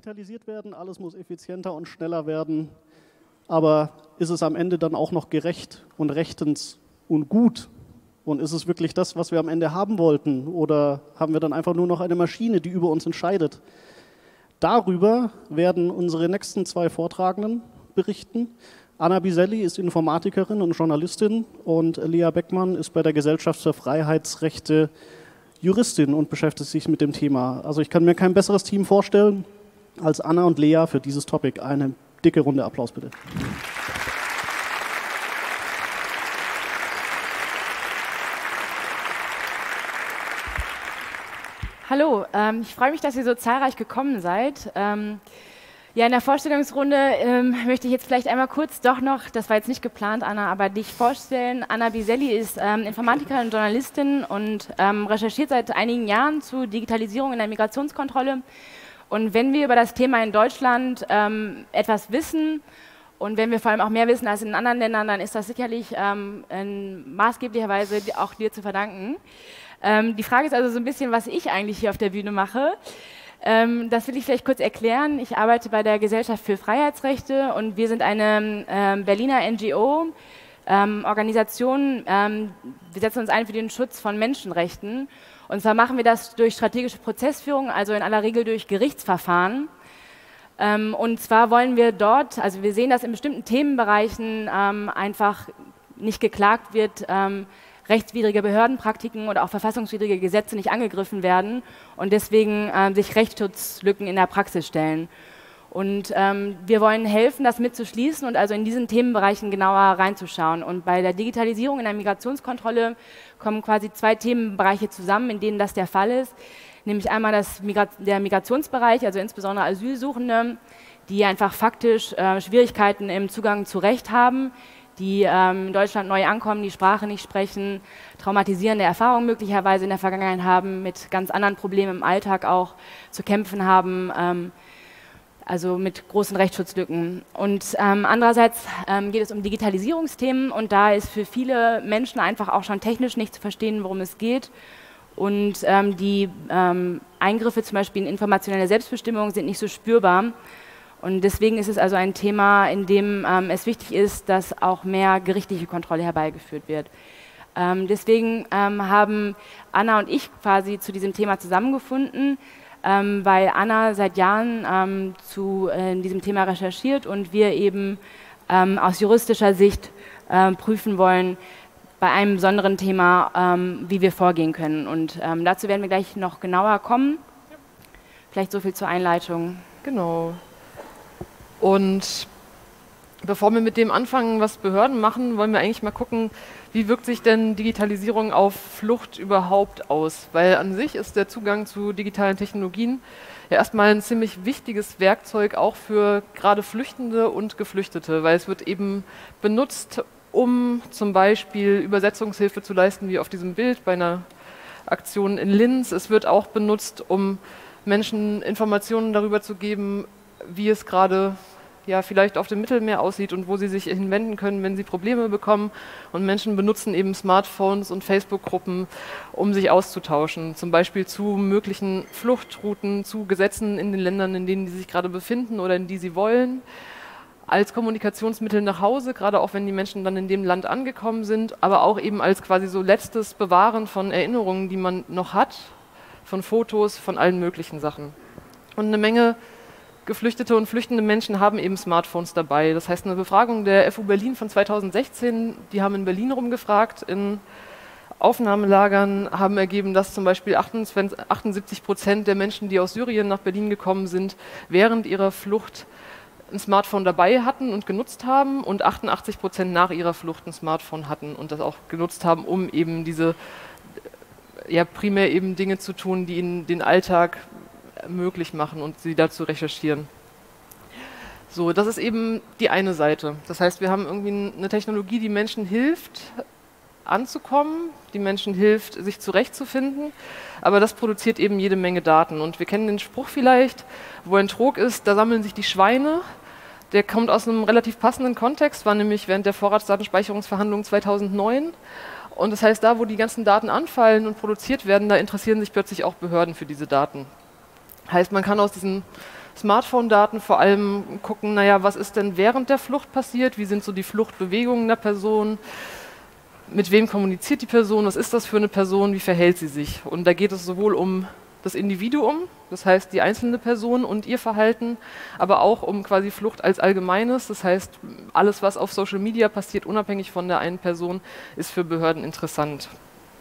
digitalisiert werden, alles muss effizienter und schneller werden. Aber ist es am Ende dann auch noch gerecht und rechtens und gut? Und ist es wirklich das, was wir am Ende haben wollten? Oder haben wir dann einfach nur noch eine Maschine, die über uns entscheidet? Darüber werden unsere nächsten zwei Vortragenden berichten. Anna Biselli ist Informatikerin und Journalistin und Lea Beckmann ist bei der Gesellschaft für Freiheitsrechte Juristin und beschäftigt sich mit dem Thema. Also ich kann mir kein besseres Team vorstellen als Anna und Lea für dieses Topic. Eine dicke Runde Applaus bitte. Hallo, ich freue mich, dass ihr so zahlreich gekommen seid. Ja, in der Vorstellungsrunde möchte ich jetzt vielleicht einmal kurz doch noch, das war jetzt nicht geplant, Anna, aber dich vorstellen. Anna Biselli ist Informatikerin und Journalistin und recherchiert seit einigen Jahren zu Digitalisierung in der Migrationskontrolle. Und wenn wir über das Thema in Deutschland etwas wissen und wenn wir vor allem auch mehr wissen als in anderen Ländern, dann ist das sicherlich in maßgeblicher Weise auch dir zu verdanken. Die Frage ist also so ein bisschen, was ich eigentlich hier auf der Bühne mache. Das will ich vielleicht kurz erklären. Ich arbeite bei der Gesellschaft für Freiheitsrechte und wir sind eine Berliner NGO-Organisation. Wir setzen uns ein für den Schutz von Menschenrechten. Und zwar machen wir das durch strategische Prozessführung, also in aller Regel durch Gerichtsverfahren. Und zwar wollen wir dort, also wir sehen, dass in bestimmten Themenbereichen einfach nicht geklagt wird, rechtswidrige Behördenpraktiken oder auch verfassungswidrige Gesetze nicht angegriffen werden und deswegen sich Rechtsschutzlücken in der Praxis stellen. Und wir wollen helfen, das mitzuschließen und also in diesen Themenbereichen genauer reinzuschauen. Und bei der Digitalisierung in der Migrationskontrolle kommen quasi zwei Themenbereiche zusammen, in denen das der Fall ist. Nämlich einmal der Migrationsbereich, also insbesondere Asylsuchende, die einfach faktisch Schwierigkeiten im Zugang zu Recht haben, die in Deutschland neu ankommen, die Sprache nicht sprechen, traumatisierende Erfahrungen möglicherweise in der Vergangenheit haben, mit ganz anderen Problemen im Alltag auch zu kämpfen haben, also mit großen Rechtsschutzlücken. Und andererseits geht es um Digitalisierungsthemen und da ist für viele Menschen einfach auch schon technisch nicht zu verstehen, worum es geht. Und die Eingriffe zum Beispiel in informationelle Selbstbestimmung sind nicht so spürbar. Und deswegen ist es also ein Thema, in dem es wichtig ist, dass auch mehr gerichtliche Kontrolle herbeigeführt wird. Deswegen haben Anna und ich quasi zu diesem Thema zusammengefunden, weil Anna seit Jahren zu diesem Thema recherchiert und wir eben aus juristischer Sicht prüfen wollen, bei einem besonderen Thema, wie wir vorgehen können. Und dazu werden wir gleich noch genauer kommen. Vielleicht so viel zur Einleitung. Genau. Und bevor wir mit dem anfangen, was Behörden machen, wollen wir eigentlich mal gucken, wie wirkt sich denn Digitalisierung auf Flucht überhaupt aus? Weil an sich ist der Zugang zu digitalen Technologien ja erstmal ein ziemlich wichtiges Werkzeug auch für gerade Flüchtende und Geflüchtete, weil es wird eben benutzt, um zum Beispiel Übersetzungshilfe zu leisten, wie auf diesem Bild bei einer Aktion in Linz. Es wird auch benutzt, um Menschen Informationen darüber zu geben, wie es gerade ja vielleicht auf dem Mittelmeer aussieht und wo sie sich hinwenden können, wenn sie Probleme bekommen. Und Menschen benutzen eben Smartphones und Facebook-Gruppen, um sich auszutauschen, zum Beispiel zu möglichen Fluchtrouten, zu Gesetzen in den Ländern, in denen sie sich gerade befinden oder in die sie wollen, als Kommunikationsmittel nach Hause, gerade auch wenn die Menschen dann in dem Land angekommen sind, aber auch eben als quasi so letztes Bewahren von Erinnerungen, die man noch hat, von Fotos, von allen möglichen Sachen. Und eine Menge Geflüchtete und flüchtende Menschen haben eben Smartphones dabei. Das heißt, eine Befragung der FU Berlin von 2016, die haben in Berlin rumgefragt, in Aufnahmelagern haben ergeben, dass zum Beispiel 78% der Menschen, die aus Syrien nach Berlin gekommen sind, während ihrer Flucht ein Smartphone dabei hatten und genutzt haben und 88% nach ihrer Flucht ein Smartphone hatten und das auch genutzt haben, um eben diese, ja primär eben Dinge zu tun, die ihnen den Alltag möglich machen und sie dazu recherchieren. So, das ist eben die eine Seite. Das heißt, wir haben irgendwie eine Technologie, die Menschen hilft, anzukommen, die Menschen hilft, sich zurechtzufinden, aber das produziert eben jede Menge Daten. Und wir kennen den Spruch vielleicht, wo ein Trog ist, da sammeln sich die Schweine. Der kommt aus einem relativ passenden Kontext, war nämlich während der Vorratsdatenspeicherungsverhandlungen 2009. Und das heißt, da, wo die ganzen Daten anfallen und produziert werden, da interessieren sich plötzlich auch Behörden für diese Daten. Heißt, man kann aus diesen Smartphone-Daten vor allem gucken, naja, was ist denn während der Flucht passiert, wie sind so die Fluchtbewegungen der Person, mit wem kommuniziert die Person, was ist das für eine Person, wie verhält sie sich. Und da geht es sowohl um das Individuum, das heißt die einzelne Person und ihr Verhalten, aber auch um quasi Flucht als Allgemeines, das heißt alles, was auf Social Media passiert, unabhängig von der einen Person, ist für Behörden interessant.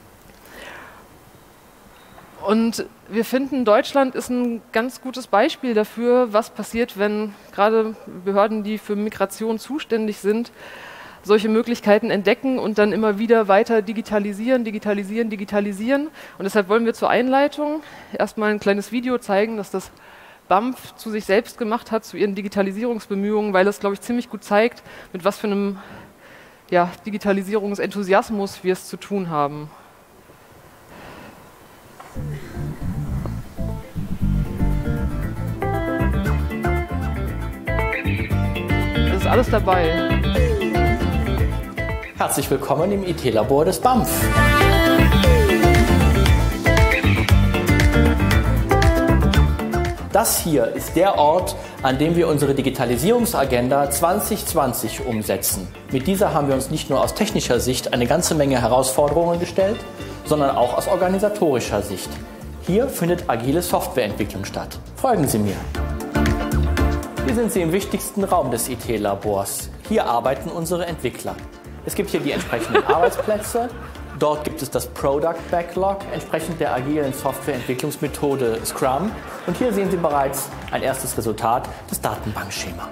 Und wir finden, Deutschland ist ein ganz gutes Beispiel dafür, was passiert, wenn gerade Behörden, die für Migration zuständig sind, solche Möglichkeiten entdecken und dann immer wieder weiter digitalisieren. Und deshalb wollen wir zur Einleitung erstmal ein kleines Video zeigen, das das BAMF zu sich selbst gemacht hat, zu ihren Digitalisierungsbemühungen, weil das, glaube ich, ziemlich gut zeigt, mit was für einem Digitalisierungsenthusiasmus wir es zu tun haben. Das ist alles dabei. Herzlich willkommen im IT-Labor des BAMF. Das hier ist der Ort, an dem wir unsere Digitalisierungsagenda 2020 umsetzen. Mit dieser haben wir uns nicht nur aus technischer Sicht eine ganze Menge Herausforderungen gestellt, sondern auch aus organisatorischer Sicht. Hier findet agile Softwareentwicklung statt. Folgen Sie mir. Hier sind Sie im wichtigsten Raum des IT-Labors. Hier arbeiten unsere Entwickler. Es gibt hier die entsprechenden Arbeitsplätze. Dort gibt es das Product Backlog, entsprechend der agilen Softwareentwicklungsmethode Scrum. Und hier sehen Sie bereits ein erstes Resultat, das Datenbankschema.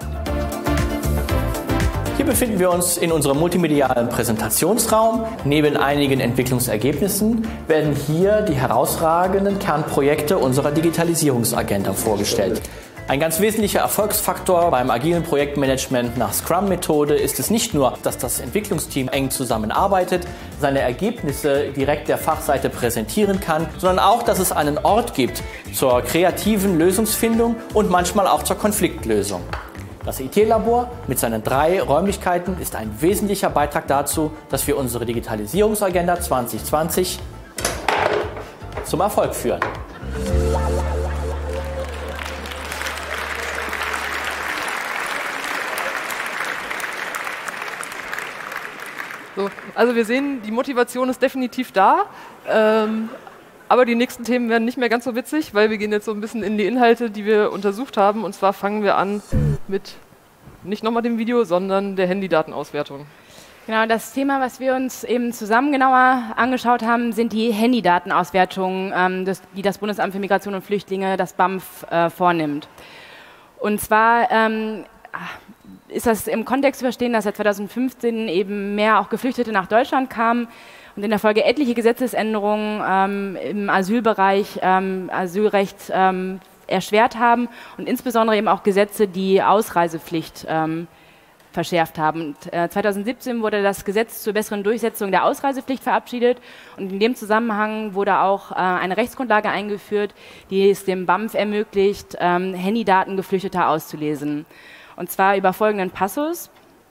Hier befinden wir uns in unserem multimedialen Präsentationsraum. Neben einigen Entwicklungsergebnissen werden hier die herausragenden Kernprojekte unserer Digitalisierungsagenda vorgestellt. Ein ganz wesentlicher Erfolgsfaktor beim agilen Projektmanagement nach Scrum-Methode ist es nicht nur, dass das Entwicklungsteam eng zusammenarbeitet, seine Ergebnisse direkt der Fachseite präsentieren kann, sondern auch, dass es einen Ort gibt zur kreativen Lösungsfindung und manchmal auch zur Konfliktlösung. Das IT-Labor mit seinen 3 Räumlichkeiten ist ein wesentlicher Beitrag dazu, dass wir unsere Digitalisierungsagenda 2020 zum Erfolg führen. So, also wir sehen, die Motivation ist definitiv da, aber die nächsten Themen werden nicht mehr ganz so witzig, weil wir gehen jetzt so ein bisschen in die Inhalte, die wir untersucht haben. Und zwar fangen wir an mit nicht nochmal dem Video, sondern der Handydatenauswertung. Genau, das Thema, was wir uns eben zusammen genauer angeschaut haben, sind die Handydatenauswertungen, die das Bundesamt für Migration und Flüchtlinge, das BAMF, vornimmt. Und zwar ist das im Kontext zu verstehen, dass seit 2015 eben mehr auch Geflüchtete nach Deutschland kamen und in der Folge etliche Gesetzesänderungen im Asylbereich, Asylrecht erschwert haben und insbesondere eben auch Gesetze, die Ausreisepflicht verschärft haben. Und, 2017 wurde das Gesetz zur besseren Durchsetzung der Ausreisepflicht verabschiedet und in dem Zusammenhang wurde auch eine Rechtsgrundlage eingeführt, die es dem BAMF ermöglicht, Handydaten Geflüchteter auszulesen. Und zwar über folgenden Passus.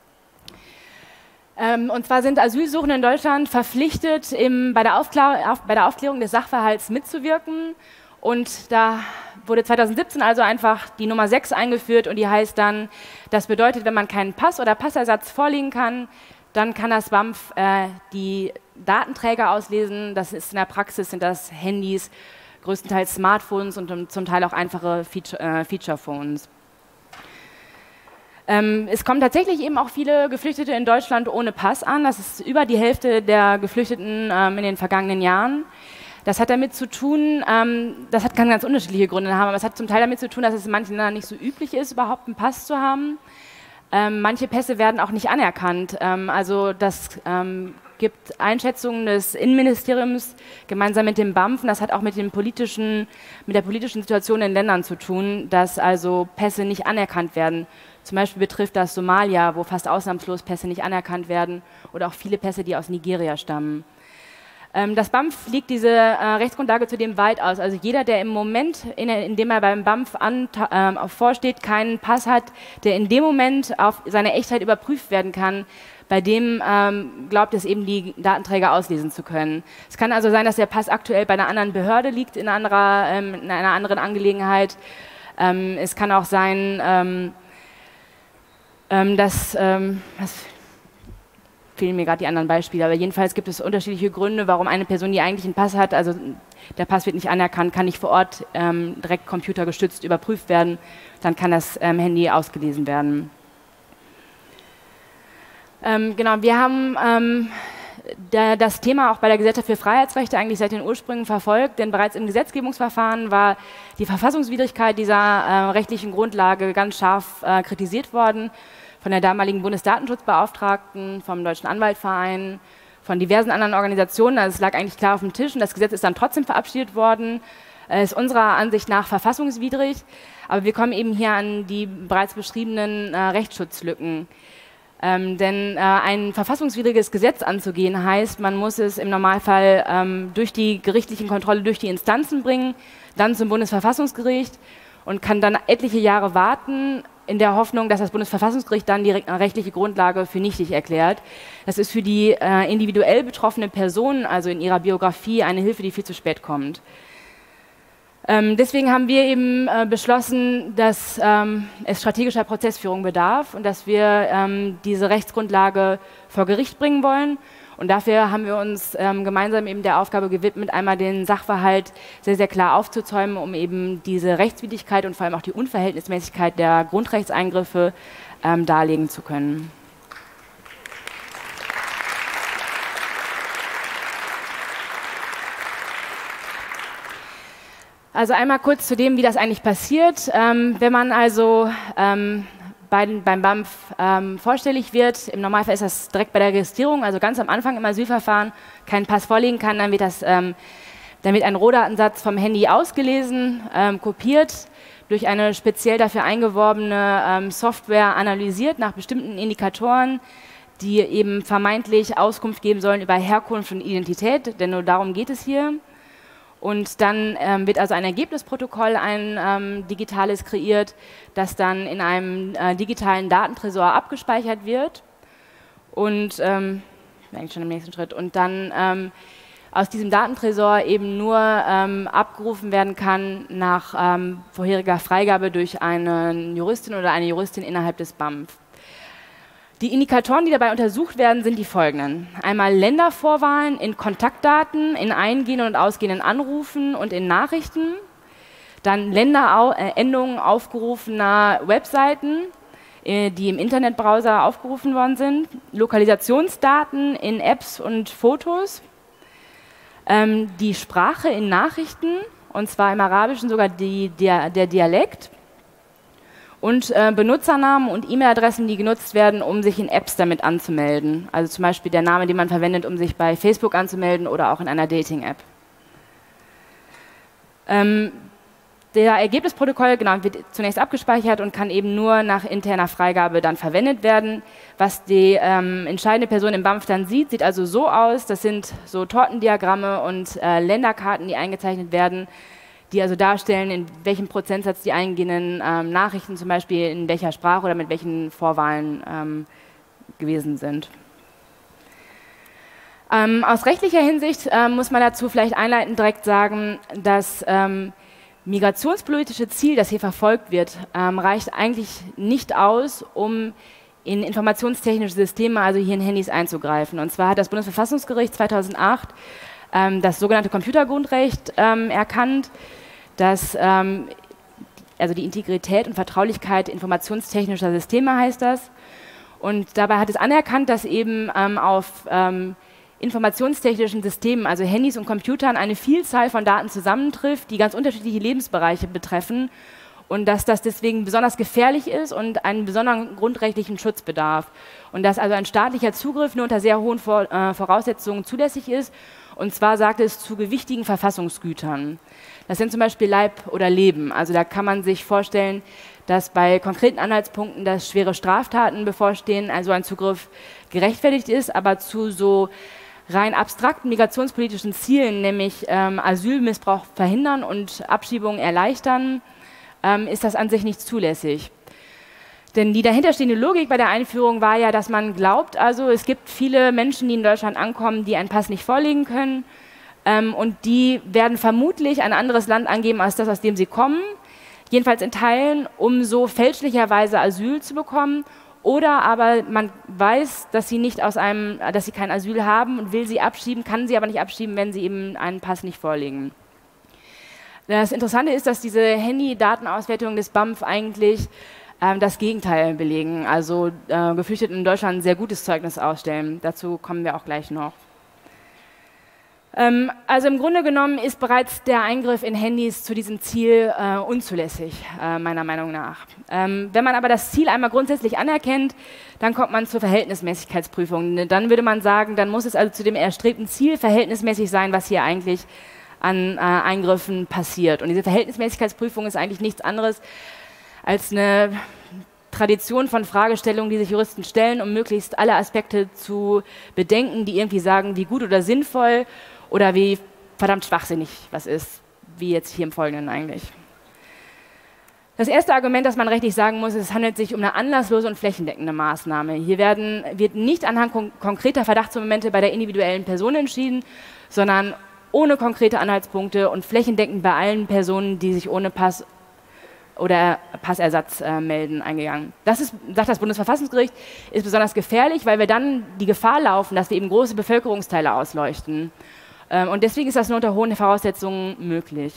Und zwar sind Asylsuchende in Deutschland verpflichtet, bei der Aufklärung des Sachverhalts mitzuwirken. Und da wurde 2017 also einfach die Nummer 6 eingeführt und die heißt dann, das bedeutet, wenn man keinen Pass oder Passersatz vorlegen kann, dann kann das BAMF die Datenträger auslesen. Das ist in der Praxis, sind das Handys, größtenteils Smartphones und zum Teil auch einfache Featurephones. Es kommen tatsächlich eben auch viele Geflüchtete in Deutschland ohne Pass an. Das ist über die Hälfte der Geflüchteten in den vergangenen Jahren. Das hat damit zu tun, kann ganz unterschiedliche Gründe haben, aber es hat zum Teil damit zu tun, dass es in manchen Ländern nicht so üblich ist, überhaupt einen Pass zu haben. Manche Pässe werden auch nicht anerkannt. Also das gibt Einschätzungen des Innenministeriums gemeinsam mit dem BAMF. Und das hat auch mit der politischen Situation in Ländern zu tun, dass also Pässe nicht anerkannt werden. Zum Beispiel betrifft das Somalia, wo fast ausnahmslos Pässe nicht anerkannt werden oder auch viele Pässe, die aus Nigeria stammen. Das BAMF legt diese Rechtsgrundlage zudem weit aus. Also jeder, der im Moment, in dem er beim BAMF vorsteht, keinen Pass hat, der in dem Moment auf seine Echtheit überprüft werden kann, bei dem glaubt es eben, die Datenträger auslesen zu können. Es kann also sein, dass der Pass aktuell bei einer anderen Behörde liegt, in einer anderen Angelegenheit. Es kann auch sein, dass, fehlen mir gerade die anderen Beispiele, aber jedenfalls gibt es unterschiedliche Gründe, warum eine Person, die eigentlich einen Pass hat, also der Pass wird nicht anerkannt, kann nicht vor Ort direkt computergestützt überprüft werden, dann kann das Handy ausgelesen werden. Genau, wir haben das Thema auch bei der Gesellschaft für Freiheitsrechte eigentlich seit den Ursprüngen verfolgt, denn bereits im Gesetzgebungsverfahren war die Verfassungswidrigkeit dieser rechtlichen Grundlage ganz scharf kritisiert worden von der damaligen Bundesdatenschutzbeauftragten, vom Deutschen Anwaltverein, von diversen anderen Organisationen. Also es lag eigentlich klar auf dem Tisch und das Gesetz ist dann trotzdem verabschiedet worden. Es ist unserer Ansicht nach verfassungswidrig, aber wir kommen eben hier an die bereits beschriebenen Rechtsschutzlücken. Denn ein verfassungswidriges Gesetz anzugehen heißt, man muss es im Normalfall durch die gerichtlichen Kontrolle, durch die Instanzen bringen, dann zum Bundesverfassungsgericht und kann dann etliche Jahre warten, in der Hoffnung, dass das Bundesverfassungsgericht dann die rechtliche Grundlage für nichtig erklärt. Das ist für die individuell betroffene Person, also in ihrer Biografie, eine Hilfe, die viel zu spät kommt. Deswegen haben wir eben beschlossen, dass es strategischer Prozessführung bedarf und dass wir diese Rechtsgrundlage vor Gericht bringen wollen. Und dafür haben wir uns gemeinsam eben der Aufgabe gewidmet, einmal den Sachverhalt sehr, sehr klar aufzuzäumen, um eben diese Rechtswidrigkeit und vor allem auch die Unverhältnismäßigkeit der Grundrechtseingriffe darlegen zu können. Also einmal kurz zu dem, wie das eigentlich passiert. Wenn man also beim BAMF vorstellig wird, im Normalfall ist das direkt bei der Registrierung, also ganz am Anfang im Asylverfahren, keinen Pass vorlegen kann, dann wird ein Rohdatensatz vom Handy ausgelesen, kopiert, durch eine speziell dafür eingeworbene Software analysiert nach bestimmten Indikatoren, die eben vermeintlich Auskunft geben sollen über Herkunft und Identität, denn nur darum geht es hier. Und dann wird also ein Ergebnisprotokoll, ein digitales kreiert, das dann in einem digitalen Datentresor abgespeichert wird. Und eigentlich schon im nächsten Schritt. Und dann aus diesem Datentresor eben nur abgerufen werden kann nach vorheriger Freigabe durch eine Juristin oder eine Juristin innerhalb des BAMF. Die Indikatoren, die dabei untersucht werden, sind die folgenden. Einmal Ländervorwahlen in Kontaktdaten, in eingehenden und ausgehenden Anrufen und in Nachrichten. Dann Länderendungen aufgerufener Webseiten, die im Internetbrowser aufgerufen worden sind. Lokalisationsdaten in Apps und Fotos. Die Sprache in Nachrichten, und zwar im Arabischen sogar der Dialekt. Und Benutzernamen und E-Mail-Adressen, die genutzt werden, um sich in Apps damit anzumelden. Also zum Beispiel der Name, den man verwendet, um sich bei Facebook anzumelden oder auch in einer Dating-App. Der Ergebnisprotokoll wird zunächst abgespeichert und kann eben nur nach interner Freigabe dann verwendet werden. Was die entscheidende Person im BAMF dann sieht also so aus, das sind so Tortendiagramme und Länderkarten, die eingezeichnet werden, die also darstellen, in welchem Prozentsatz die eingehenden Nachrichten zum Beispiel in welcher Sprache oder mit welchen Vorwahlen gewesen sind. Aus rechtlicher Hinsicht muss man dazu vielleicht einleitend direkt sagen, dass migrationspolitische Ziel, das hier verfolgt wird, reicht eigentlich nicht aus, um in informationstechnische Systeme, also hier in Handys, einzugreifen. Und zwar hat das Bundesverfassungsgericht 2008 das sogenannte Computergrundrecht erkannt, dass also die Integrität und Vertraulichkeit informationstechnischer Systeme heißt das. Und dabei hat es anerkannt, dass eben auf informationstechnischen Systemen, also Handys und Computern, eine Vielzahl von Daten zusammentrifft, die ganz unterschiedliche Lebensbereiche betreffen und dass das deswegen besonders gefährlich ist und einen besonderen grundrechtlichen Schutz bedarf. Und dass also ein staatlicher Zugriff nur unter sehr hohen Voraussetzungen zulässig ist. Und zwar sagt es zu gewichtigen Verfassungsgütern. Das sind zum Beispiel Leib oder Leben. Also da kann man sich vorstellen, dass bei konkreten Anhaltspunkten, dass schwere Straftaten bevorstehen, also ein Zugriff gerechtfertigt ist, aber zu so rein abstrakten migrationspolitischen Zielen, nämlich Asylmissbrauch verhindern und Abschiebungen erleichtern, ist das an sich nicht zulässig. Denn die dahinterstehende Logik bei der Einführung war ja, dass man glaubt, also es gibt viele Menschen, die in Deutschland ankommen, die einen Pass nicht vorlegen können und die werden vermutlich ein anderes Land angeben als das, aus dem sie kommen. jedenfalls in Teilen, um so fälschlicherweise Asyl zu bekommen. Oder aber man weiß, dass sie dass sie kein Asyl haben und will sie abschieben, kann sie aber nicht abschieben, wenn sie eben einen Pass nicht vorlegen. Das Interessante ist, dass diese Handy-Datenauswertungen des BAMF eigentlich das Gegenteil belegen, also Geflüchteten in Deutschland ein sehr gutes Zeugnis ausstellen. Dazu kommen wir auch gleich noch. Also im Grunde genommen ist bereits der Eingriff in Handys zu diesem Ziel unzulässig, meiner Meinung nach. Wenn man aber das Ziel einmal grundsätzlich anerkennt, dann kommt man zur Verhältnismäßigkeitsprüfung. Dann würde man sagen, dann muss es also zu dem erstrebten Ziel verhältnismäßig sein, was hier eigentlich an Eingriffen passiert. Und diese Verhältnismäßigkeitsprüfung ist eigentlich nichts anderes als eine Tradition von Fragestellungen, die sich Juristen stellen, um möglichst alle Aspekte zu bedenken, die irgendwie sagen, wie gut oder sinnvoll oder wie verdammt schwachsinnig was ist, wie jetzt hier im Folgenden eigentlich. Das erste Argument, das man rechtlich sagen muss, ist, es handelt sich um eine anlasslose und flächendeckende Maßnahme. Hier wird nicht anhand konkreter Verdachtsmomente bei der individuellen Person entschieden, sondern ohne konkrete Anhaltspunkte und flächendeckend bei allen Personen, die sich ohne Pass oder Passersatz melden, eingegangen. Das ist, sagt das Bundesverfassungsgericht, ist besonders gefährlich, weil wir dann die Gefahr laufen, dass wir eben große Bevölkerungsteile ausleuchten. Und deswegen ist das nur unter hohen Voraussetzungen möglich.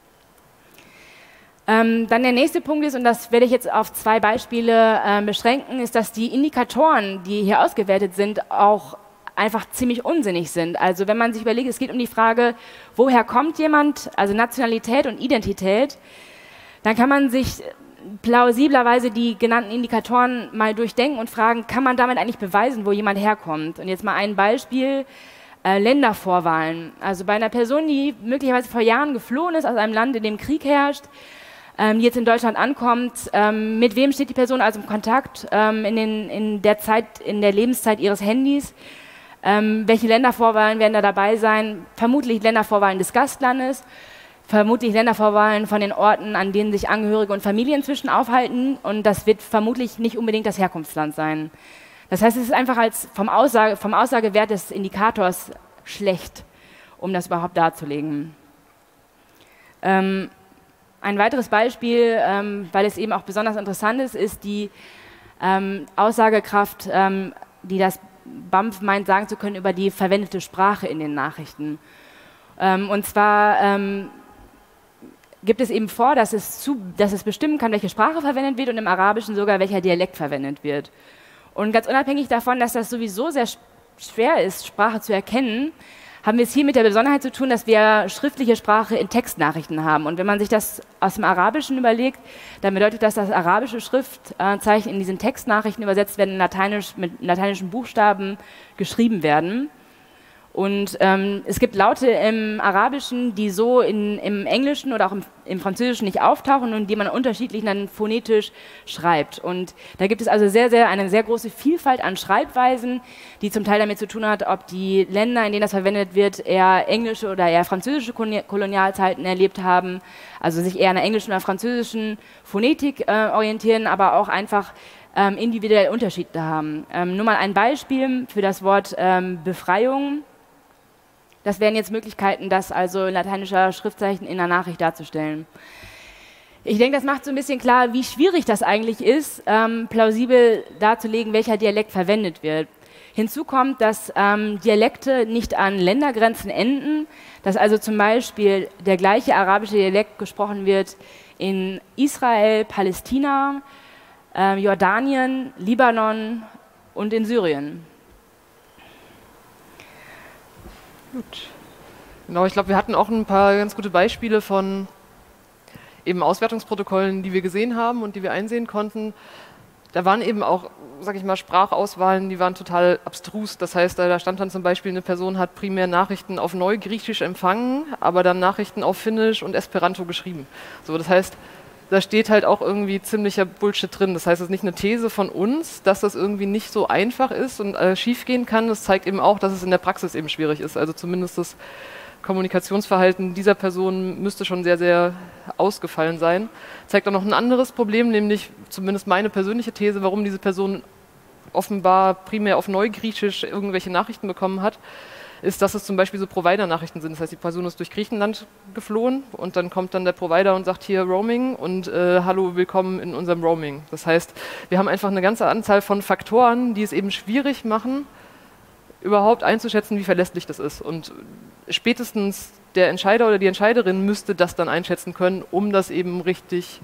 Dann der nächste Punkt ist, und das werde ich jetzt auf 2 Beispiele beschränken, ist, dass die Indikatoren, die hier ausgewertet sind, auch einfach ziemlich unsinnig sind. Also wenn man sich überlegt, es geht um die Frage, woher kommt jemand, also Nationalität und Identität, dann kann man sich plausiblerweise die genannten Indikatoren mal durchdenken und fragen, kann man damit eigentlich beweisen, wo jemand herkommt? Und jetzt mal ein Beispiel, Ländervorwahlen. Also bei einer Person, die möglicherweise vor Jahren geflohen ist aus einem Land, in dem Krieg herrscht, die jetzt in Deutschland ankommt, mit wem steht die Person also im Kontakt in der Lebenszeit ihres Handys? Welche Ländervorwahlen werden da dabei sein? Vermutlich Ländervorwahlen des Gastlandes, vermutlich Ländervorwahlen von den Orten, an denen sich Angehörige und Familien inzwischen aufhalten, und das wird vermutlich nicht unbedingt das Herkunftsland sein. Das heißt, es ist einfach vom Aussagewert des Indikators schlecht, um das überhaupt darzulegen. Ein weiteres Beispiel, weil es eben auch besonders interessant ist die Aussagekraft, die das BAMF meint, sagen zu können über die verwendete Sprache in den Nachrichten. Und zwar gibt es eben vor, dass es bestimmen kann, welche Sprache verwendet wird und im Arabischen sogar welcher Dialekt verwendet wird. Und ganz unabhängig davon, dass das sowieso sehr schwer ist, Sprache zu erkennen, haben wir es hier mit der Besonderheit zu tun, dass wir schriftliche Sprache in Textnachrichten haben. Und wenn man sich das aus dem Arabischen überlegt, dann bedeutet das, dass arabische Schriftzeichen in diesen Textnachrichten übersetzt werden, mit lateinischen Buchstaben geschrieben werden. Und es gibt Laute im Arabischen, die so im Englischen oder auch im Französischen nicht auftauchen und die man unterschiedlich dann phonetisch schreibt. Und da gibt es also eine sehr große Vielfalt an Schreibweisen, die zum Teil damit zu tun hat, ob die Länder, in denen das verwendet wird, eher englische oder eher französische Kolonialzeiten erlebt haben, also sich eher an der englischen oder französischen Phonetik orientieren, aber auch einfach individuell Unterschiede haben. Nur mal ein Beispiel für das Wort Befreiung. Das wären jetzt Möglichkeiten, das also in lateinischer Schriftzeichen in der Nachricht darzustellen. Ich denke, das macht so ein bisschen klar, wie schwierig das eigentlich ist, plausibel darzulegen, welcher Dialekt verwendet wird. Hinzu kommt, dass Dialekte nicht an Ländergrenzen enden, dass also zum Beispiel der gleiche arabische Dialekt gesprochen wird in Israel, Palästina, Jordanien, Libanon und in Syrien. Gut. Genau, ich glaube, wir hatten auch ein paar ganz gute Beispiele von eben Auswertungsprotokollen, die wir gesehen haben und die wir einsehen konnten. Da waren eben auch, sag ich mal, Sprachauswahlen, die waren total abstrus. Das heißt, da stand dann zum Beispiel, eine Person hat primär Nachrichten auf Neugriechisch empfangen, aber dann Nachrichten auf Finnisch und Esperanto geschrieben. So, das heißt, da steht halt auch irgendwie ziemlicher Bullshit drin. Das heißt, es ist nicht eine These von uns, dass das irgendwie nicht so einfach ist und schiefgehen kann. Das zeigt eben auch, dass es in der Praxis eben schwierig ist. Also zumindest das Kommunikationsverhalten dieser Person müsste schon sehr, sehr ausgefallen sein. Zeigt auch noch ein anderes Problem, nämlich zumindest meine persönliche These, warum diese Person offenbar primär auf Neugriechisch irgendwelche Nachrichten bekommen hat. ist, dass es zum Beispiel so Provider-Nachrichten sind. Das heißt, die Person ist durch Griechenland geflohen und dann kommt dann der Provider und sagt hier Roaming und hallo, willkommen in unserem Roaming. Das heißt, wir haben einfach eine ganze Anzahl von Faktoren, die es eben schwierig machen, überhaupt einzuschätzen, wie verlässlich das ist. Und spätestens der Entscheider oder die Entscheiderin müsste das dann einschätzen können, um das eben richtig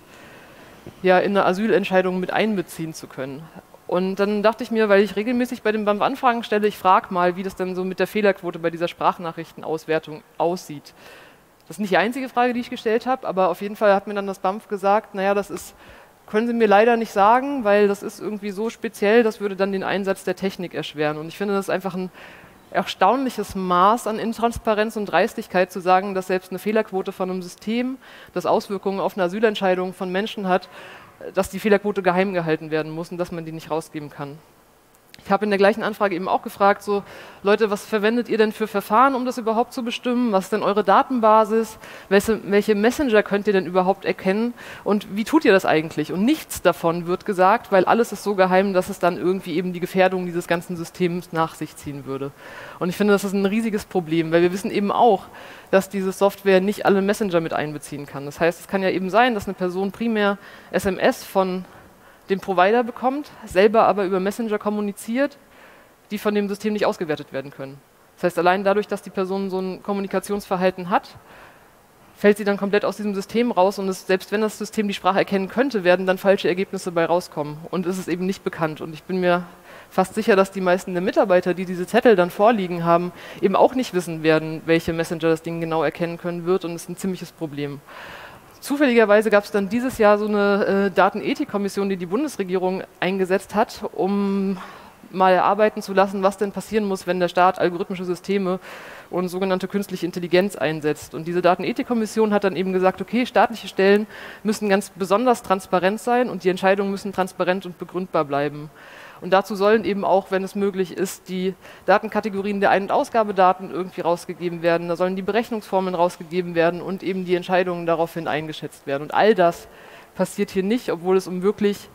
in eine Asylentscheidung mit einbeziehen zu können. Und dann dachte ich mir, weil ich regelmäßig bei dem BAMF Anfragen stelle, ich frage mal, wie das dann so mit der Fehlerquote bei dieser Sprachnachrichtenauswertung aussieht. Das ist nicht die einzige Frage, die ich gestellt habe, aber auf jeden Fall hat mir dann das BAMF gesagt, naja, können Sie mir leider nicht sagen, weil das ist irgendwie so speziell, das würde dann den Einsatz der Technik erschweren. Und ich finde, das ist einfach ein erstaunliches Maß an Intransparenz und Dreistigkeit zu sagen, dass selbst eine Fehlerquote von einem System, das Auswirkungen auf eine Asylentscheidung von Menschen hat, dass die Fehlerquote geheim gehalten werden muss und dass man die nicht rausgeben kann. Ich habe in der gleichen Anfrage eben auch gefragt, so Leute, was verwendet ihr denn für Verfahren, um das überhaupt zu bestimmen? Was ist denn eure Datenbasis? Welche Messenger könnt ihr denn überhaupt erkennen? Und wie tut ihr das eigentlich? Und nichts davon wird gesagt, weil alles ist so geheim, dass es dann irgendwie eben die Gefährdung dieses ganzen Systems nach sich ziehen würde. Und ich finde, das ist ein riesiges Problem, weil wir wissen eben auch, dass diese Software nicht alle Messenger mit einbeziehen kann. Das heißt, es kann ja eben sein, dass eine Person primär SMS von dem Provider bekommt, selber aber über Messenger kommuniziert, die von dem System nicht ausgewertet werden können. Das heißt, allein dadurch, dass die Person so ein Kommunikationsverhalten hat, fällt sie dann komplett aus diesem System raus und selbst wenn das System die Sprache erkennen könnte, werden dann falsche Ergebnisse bei rauskommen. Und es ist eben nicht bekannt. Und ich bin mir fast sicher, dass die meisten der Mitarbeiter, die diese Zettel dann vorliegen haben, eben auch nicht wissen werden, welche Messenger das Ding genau erkennen können wird und es ist ein ziemliches Problem. Zufälligerweise gab es dann dieses Jahr so eine Datenethikkommission, die die Bundesregierung eingesetzt hat, um mal erarbeiten zu lassen, was denn passieren muss, wenn der Staat algorithmische Systeme und sogenannte künstliche Intelligenz einsetzt. Und diese Datenethikkommission hat dann eben gesagt, okay, staatliche Stellen müssen ganz besonders transparent sein und die Entscheidungen müssen transparent und begründbar bleiben. Und dazu sollen eben auch, wenn es möglich ist, die Datenkategorien der Ein- und Ausgabedaten irgendwie rausgegeben werden, da sollen die Berechnungsformeln rausgegeben werden und eben die Entscheidungen daraufhin eingeschätzt werden. Und all das passiert hier nicht, obwohl es um wirklich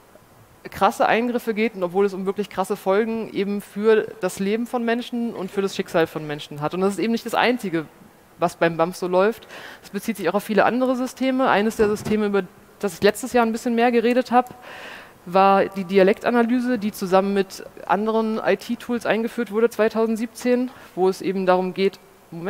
krasse Eingriffe geht und obwohl es um wirklich krasse Folgen eben für das Leben von Menschen und für das Schicksal von Menschen hat. Und das ist eben nicht das Einzige, was beim BAMF so läuft. Es bezieht sich auch auf viele andere Systeme. Eines der Systeme, über das ich letztes Jahr ein bisschen mehr geredet habe, war die Dialektanalyse, die zusammen mit anderen IT-Tools eingeführt wurde 2017, wo es eben darum geht,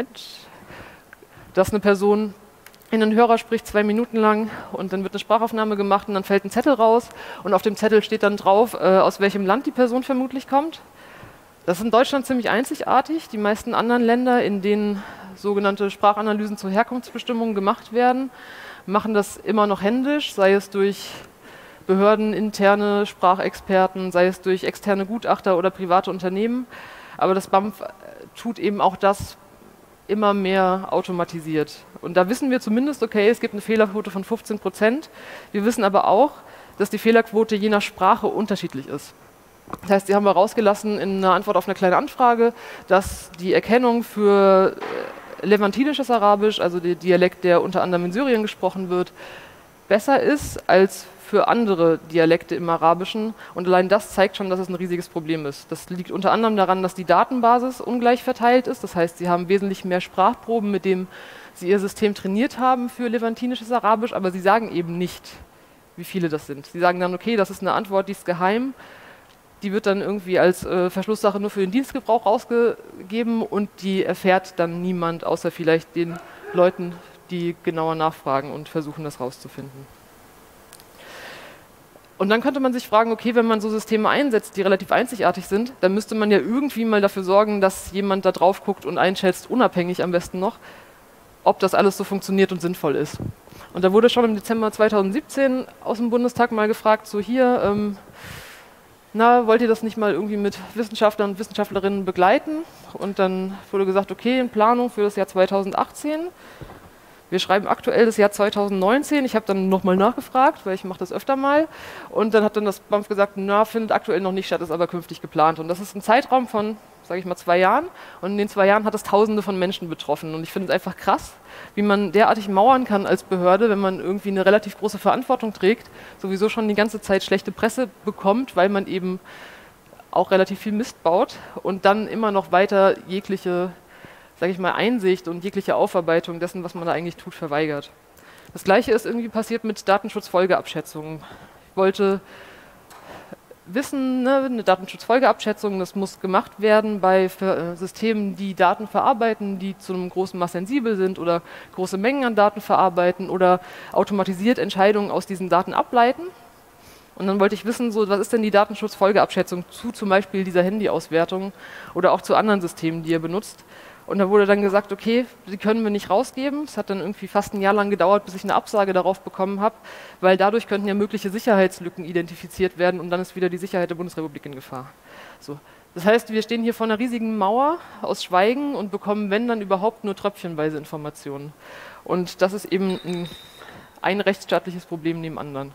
dass eine Person in einen Hörer spricht 2 Minuten lang und dann wird eine Sprachaufnahme gemacht und dann fällt ein Zettel raus und auf dem Zettel steht dann drauf, aus welchem Land die Person vermutlich kommt. Das ist in Deutschland ziemlich einzigartig. Die meisten anderen Länder, in denen sogenannte Sprachanalysen zur Herkunftsbestimmung gemacht werden, machen das immer noch händisch, sei es durch behördeninterne Sprachexperten, sei es durch externe Gutachter oder private Unternehmen. Aber das BAMF tut eben auch das immer mehr automatisiert. Und da wissen wir zumindest, okay, es gibt eine Fehlerquote von 15%. Wir wissen aber auch, dass die Fehlerquote je nach Sprache unterschiedlich ist. Das heißt, Sie haben wir rausgelassen in einer Antwort auf eine kleine Anfrage, dass die Erkennung für levantinisches Arabisch, also der Dialekt, der unter anderem in Syrien gesprochen wird, besser ist als für andere Dialekte im Arabischen. Und allein das zeigt schon, dass es ein riesiges Problem ist. Das liegt unter anderem daran, dass die Datenbasis ungleich verteilt ist. Das heißt, Sie haben wesentlich mehr Sprachproben, mit denen Sie Ihr System trainiert haben für levantinisches Arabisch, aber Sie sagen eben nicht, wie viele das sind. Sie sagen dann, okay, das ist eine Antwort, die ist geheim. Die wird dann irgendwie als Verschlusssache nur für den Dienstgebrauch rausgegeben und die erfährt dann niemand, außer vielleicht den Leuten, die genauer nachfragen und versuchen, das rauszufinden. Und dann könnte man sich fragen, okay, wenn man so Systeme einsetzt, die relativ einzigartig sind, dann müsste man ja irgendwie mal dafür sorgen, dass jemand da drauf guckt und einschätzt, unabhängig am besten noch, ob das alles so funktioniert und sinnvoll ist. Und da wurde schon im Dezember 2017 aus dem Bundestag mal gefragt, so hier, wollt ihr das nicht mal irgendwie mit Wissenschaftlern und Wissenschaftlerinnen begleiten? Und dann wurde gesagt, okay, in Planung für das Jahr 2018. Wir schreiben aktuell das Jahr 2019. Ich habe dann nochmal nachgefragt, weil ich mache das öfter mal. Und dann hat dann das BAMF gesagt, findet aktuell noch nicht statt, ist aber künftig geplant. Und das ist ein Zeitraum von, sage ich mal, 2 Jahren. Und in den 2 Jahren hat es Tausende von Menschen betroffen. Und ich finde es einfach krass, wie man derartig mauern kann als Behörde, wenn man irgendwie eine relativ große Verantwortung trägt, sowieso schon die ganze Zeit schlechte Presse bekommt, weil man eben auch relativ viel Mist baut und dann immer noch weiter jegliche, sage ich mal, Einsicht und jegliche Aufarbeitung dessen, was man da eigentlich tut, verweigert. Das Gleiche ist irgendwie passiert mit Datenschutzfolgeabschätzungen. Ich wollte wissen, ne, eine Datenschutzfolgeabschätzung, das muss gemacht werden bei Systemen, die Daten verarbeiten, die zu einem großen Maß sensibel sind oder große Mengen an Daten verarbeiten oder automatisiert Entscheidungen aus diesen Daten ableiten. Und dann wollte ich wissen, so, was ist denn die Datenschutzfolgeabschätzung zu zum Beispiel dieser Handyauswertung oder auch zu anderen Systemen, die ihr benutzt. Und da wurde dann gesagt, okay, die können wir nicht rausgeben. Es hat dann irgendwie fast ein Jahr lang gedauert, bis ich eine Absage darauf bekommen habe, weil dadurch könnten ja mögliche Sicherheitslücken identifiziert werden und dann ist wieder die Sicherheit der Bundesrepublik in Gefahr. So. Das heißt, wir stehen hier vor einer riesigen Mauer aus Schweigen und bekommen, wenn dann überhaupt, nur tröpfchenweise Informationen. Und das ist eben ein rechtsstaatliches Problem neben anderen.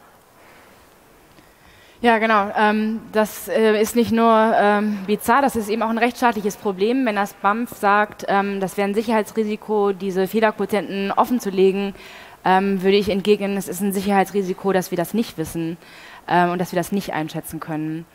Ja, genau. Das ist nicht nur bizarr, das ist eben auch ein rechtsstaatliches Problem. Wenn das BAMF sagt, das wäre ein Sicherheitsrisiko, diese Fehlerquotienten offen zu legen, würde ich entgegnen, es ist ein Sicherheitsrisiko, dass wir das nicht wissen und dass wir das nicht einschätzen können.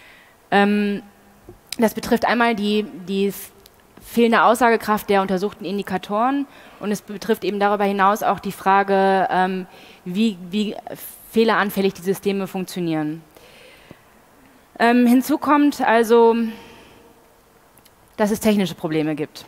Das betrifft einmal die fehlende Aussagekraft der untersuchten Indikatoren und es betrifft eben darüber hinaus auch die Frage, wie fehleranfällig die Systeme funktionieren. Hinzu kommt also, dass es technische Probleme gibt.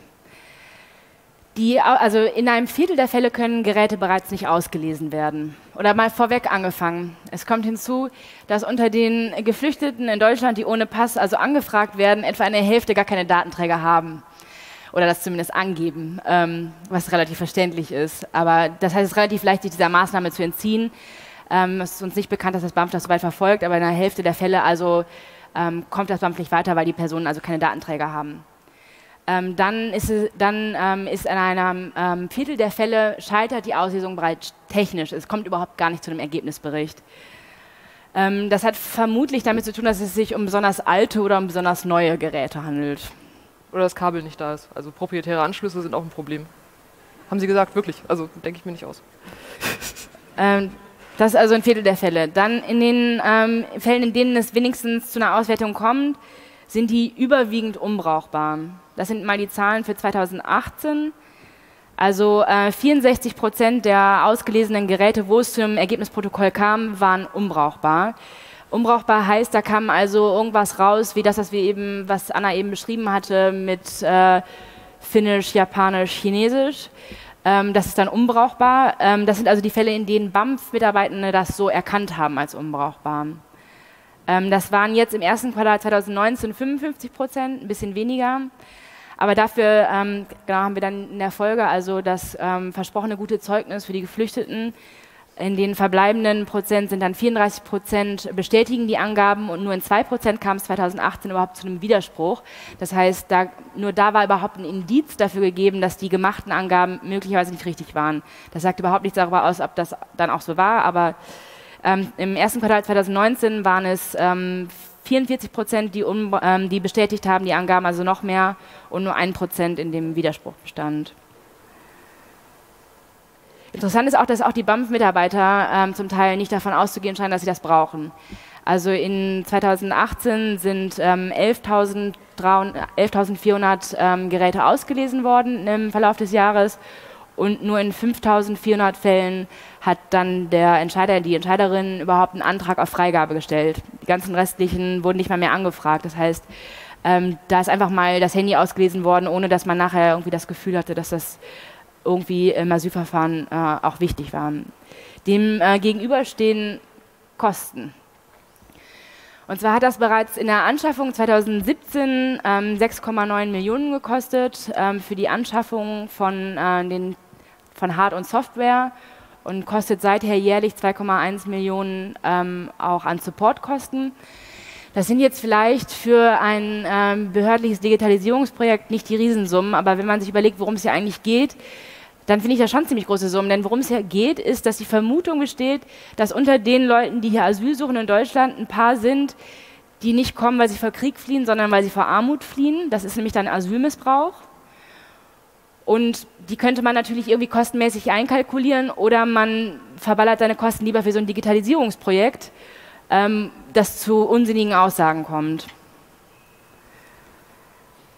Also in einem Viertel der Fälle können Geräte bereits nicht ausgelesen werden. Oder mal vorweg angefangen. Es kommt hinzu, dass unter den Geflüchteten in Deutschland, die ohne Pass also angefragt werden, etwa eine Hälfte gar keine Datenträger haben. Oder das zumindest angeben, was relativ verständlich ist. Aber das heißt, es ist relativ leicht, sich dieser Maßnahme zu entziehen. Es ist uns nicht bekannt, dass das BAMF das so weit verfolgt, aber in der Hälfte der Fälle also kommt das BAMF nicht weiter, weil die Personen also keine Datenträger haben. Dann ist in einem Viertel der Fälle scheitert die Auslesung bereits technisch. Es kommt überhaupt gar nicht zu einem Ergebnisbericht. Das hat vermutlich damit zu tun, dass es sich um besonders alte oder um besonders neue Geräte handelt. Oder das Kabel nicht da ist. Also proprietäre Anschlüsse sind auch ein Problem. Haben Sie gesagt, wirklich. Also denke ich mir nicht aus. Das ist also ein Viertel der Fälle. Dann in den Fällen, in denen es wenigstens zu einer Auswertung kommt, sind die überwiegend unbrauchbar. Das sind mal die Zahlen für 2018. Also 64% der ausgelesenen Geräte, wo es zum Ergebnisprotokoll kam, waren unbrauchbar. Unbrauchbar heißt, da kam also irgendwas raus, wie das, was Anna eben beschrieben hatte, mit Finnisch, Japanisch, Chinesisch. Das ist dann unbrauchbar. Das sind also die Fälle, in denen BAMF-Mitarbeitende das so erkannt haben als unbrauchbar. Das waren jetzt im ersten Quartal 2019 55%, ein bisschen weniger. Aber dafür genau, haben wir dann in der Folge also das versprochene gute Zeugnis für die Geflüchteten. In den verbleibenden Prozent sind dann 34% bestätigen die Angaben und nur in 2% kam es 2018 überhaupt zu einem Widerspruch. Das heißt, nur da war überhaupt ein Indiz dafür gegeben, dass die gemachten Angaben möglicherweise nicht richtig waren. Das sagt überhaupt nichts darüber aus, ob das dann auch so war, aber im ersten Quartal 2019 waren es 44%, die bestätigt haben, die Angaben, also noch mehr, und nur 1% in dem Widerspruch bestand. Interessant ist auch, dass auch die BAMF-Mitarbeiter zum Teil nicht davon auszugehen scheinen, dass sie das brauchen. Also in 2018 sind 11.400 Geräte ausgelesen worden im Verlauf des Jahres und nur in 5.400 Fällen hat dann der Entscheider, die Entscheiderin überhaupt einen Antrag auf Freigabe gestellt. Die ganzen restlichen wurden nicht mal mehr angefragt. Das heißt, da ist einfach mal das Handy ausgelesen worden, ohne dass man nachher irgendwie das Gefühl hatte, dass das irgendwie im Asylverfahren auch wichtig war. Dem gegenüber stehen Kosten. Und zwar hat das bereits in der Anschaffung 2017 6,9 Millionen gekostet für die Anschaffung von Hard- und Software und kostet seither jährlich 2,1 Millionen auch an Supportkosten. Das sind jetzt vielleicht für ein behördliches Digitalisierungsprojekt nicht die Riesensummen, aber wenn man sich überlegt, worum es hier eigentlich geht, dann finde ich das schon ziemlich große Summen. Denn worum es hier geht, ist, dass die Vermutung besteht, dass unter den Leuten, die hier Asyl suchen in Deutschland, ein paar sind, die nicht kommen, weil sie vor Krieg fliehen, sondern weil sie vor Armut fliehen. Das ist nämlich dann Asylmissbrauch. Und die könnte man natürlich irgendwie kostenmäßig einkalkulieren oder man verballert seine Kosten lieber für so ein Digitalisierungsprojekt, das zu unsinnigen Aussagen kommt.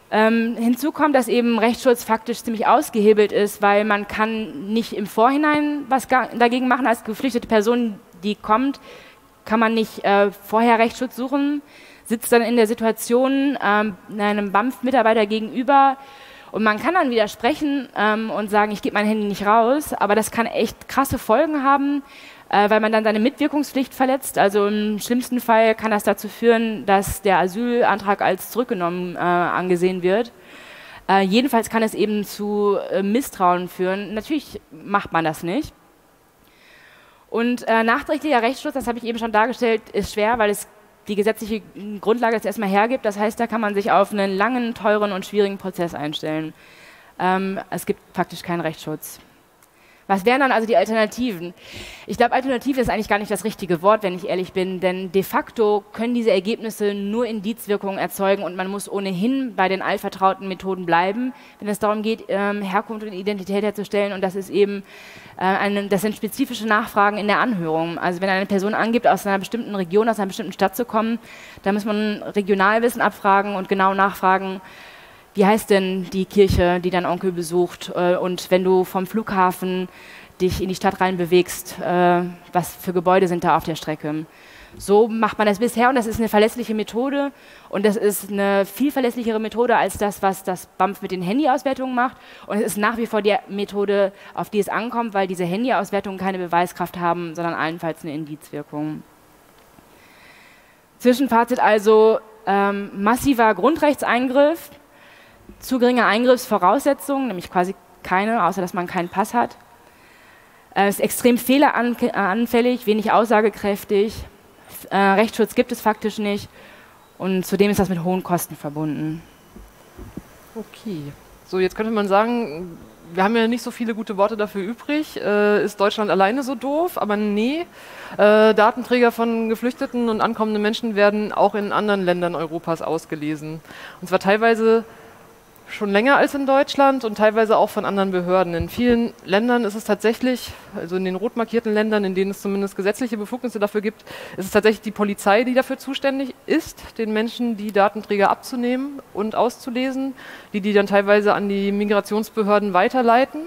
Hinzu kommt, dass eben Rechtsschutz faktisch ziemlich ausgehebelt ist, weil man kann nicht im Vorhinein was dagegen machen. Als geflüchtete Person, die kommt, kann man nicht vorher Rechtsschutz suchen, sitzt dann in der Situation einem BAMF-Mitarbeiter gegenüber und man kann dann widersprechen und sagen, ich gebe mein Handy nicht raus, aber das kann echt krasse Folgen haben, weil man dann seine Mitwirkungspflicht verletzt. Also im schlimmsten Fall kann das dazu führen, dass der Asylantrag als zurückgenommen angesehen wird. Jedenfalls kann es eben zu Misstrauen führen. Natürlich macht man das nicht. Und nachträglicher Rechtsschutz, das habe ich eben schon dargestellt, ist schwer, weil es die gesetzliche Grundlage jetzt erstmal hergibt. Das heißt, da kann man sich auf einen langen, teuren und schwierigen Prozess einstellen. Es gibt faktisch keinen Rechtsschutz. Was wären dann also die Alternativen? Ich glaube, Alternative ist eigentlich gar nicht das richtige Wort, wenn ich ehrlich bin, denn de facto können diese Ergebnisse nur Indizwirkungen erzeugen und man muss ohnehin bei den allvertrauten Methoden bleiben, wenn es darum geht, Herkunft und Identität herzustellen, und das ist eben das sind spezifische Nachfragen in der Anhörung. Also wenn eine Person angibt, aus einer bestimmten Region, aus einer bestimmten Stadt zu kommen, dann muss man Regionalwissen abfragen und genau nachfragen, wie heißt denn die Kirche, die dein Onkel besucht? Und wenn du vom Flughafen dich in die Stadt rein bewegst, was für Gebäude sind da auf der Strecke? So macht man das bisher und das ist eine verlässliche Methode und das ist eine viel verlässlichere Methode als das, was das BAMF mit den Handyauswertungen macht. Und es ist nach wie vor die Methode, auf die es ankommt, weil diese Handyauswertungen keine Beweiskraft haben, sondern allenfalls eine Indizwirkung. Zwischenfazit also, massiver Grundrechtseingriff, zu geringe Eingriffsvoraussetzungen, nämlich quasi keine, außer dass man keinen Pass hat. Ist extrem fehleranfällig, wenig aussagekräftig. Rechtsschutz gibt es faktisch nicht. Und zudem ist das mit hohen Kosten verbunden. Okay. So, jetzt könnte man sagen, wir haben ja nicht so viele gute Worte dafür übrig. Ist Deutschland alleine so doof? Aber nee. Datenträger von geflüchteten und ankommenden Menschen werden auch in anderen Ländern Europas ausgelesen. Und zwar teilweise schon länger als in Deutschland und teilweise auch von anderen Behörden. In vielen Ländern ist es tatsächlich, also in den rot markierten Ländern, in denen es zumindest gesetzliche Befugnisse dafür gibt, ist es tatsächlich die Polizei, die dafür zuständig ist, den Menschen die Datenträger abzunehmen und auszulesen, die dann teilweise an die Migrationsbehörden weiterleiten.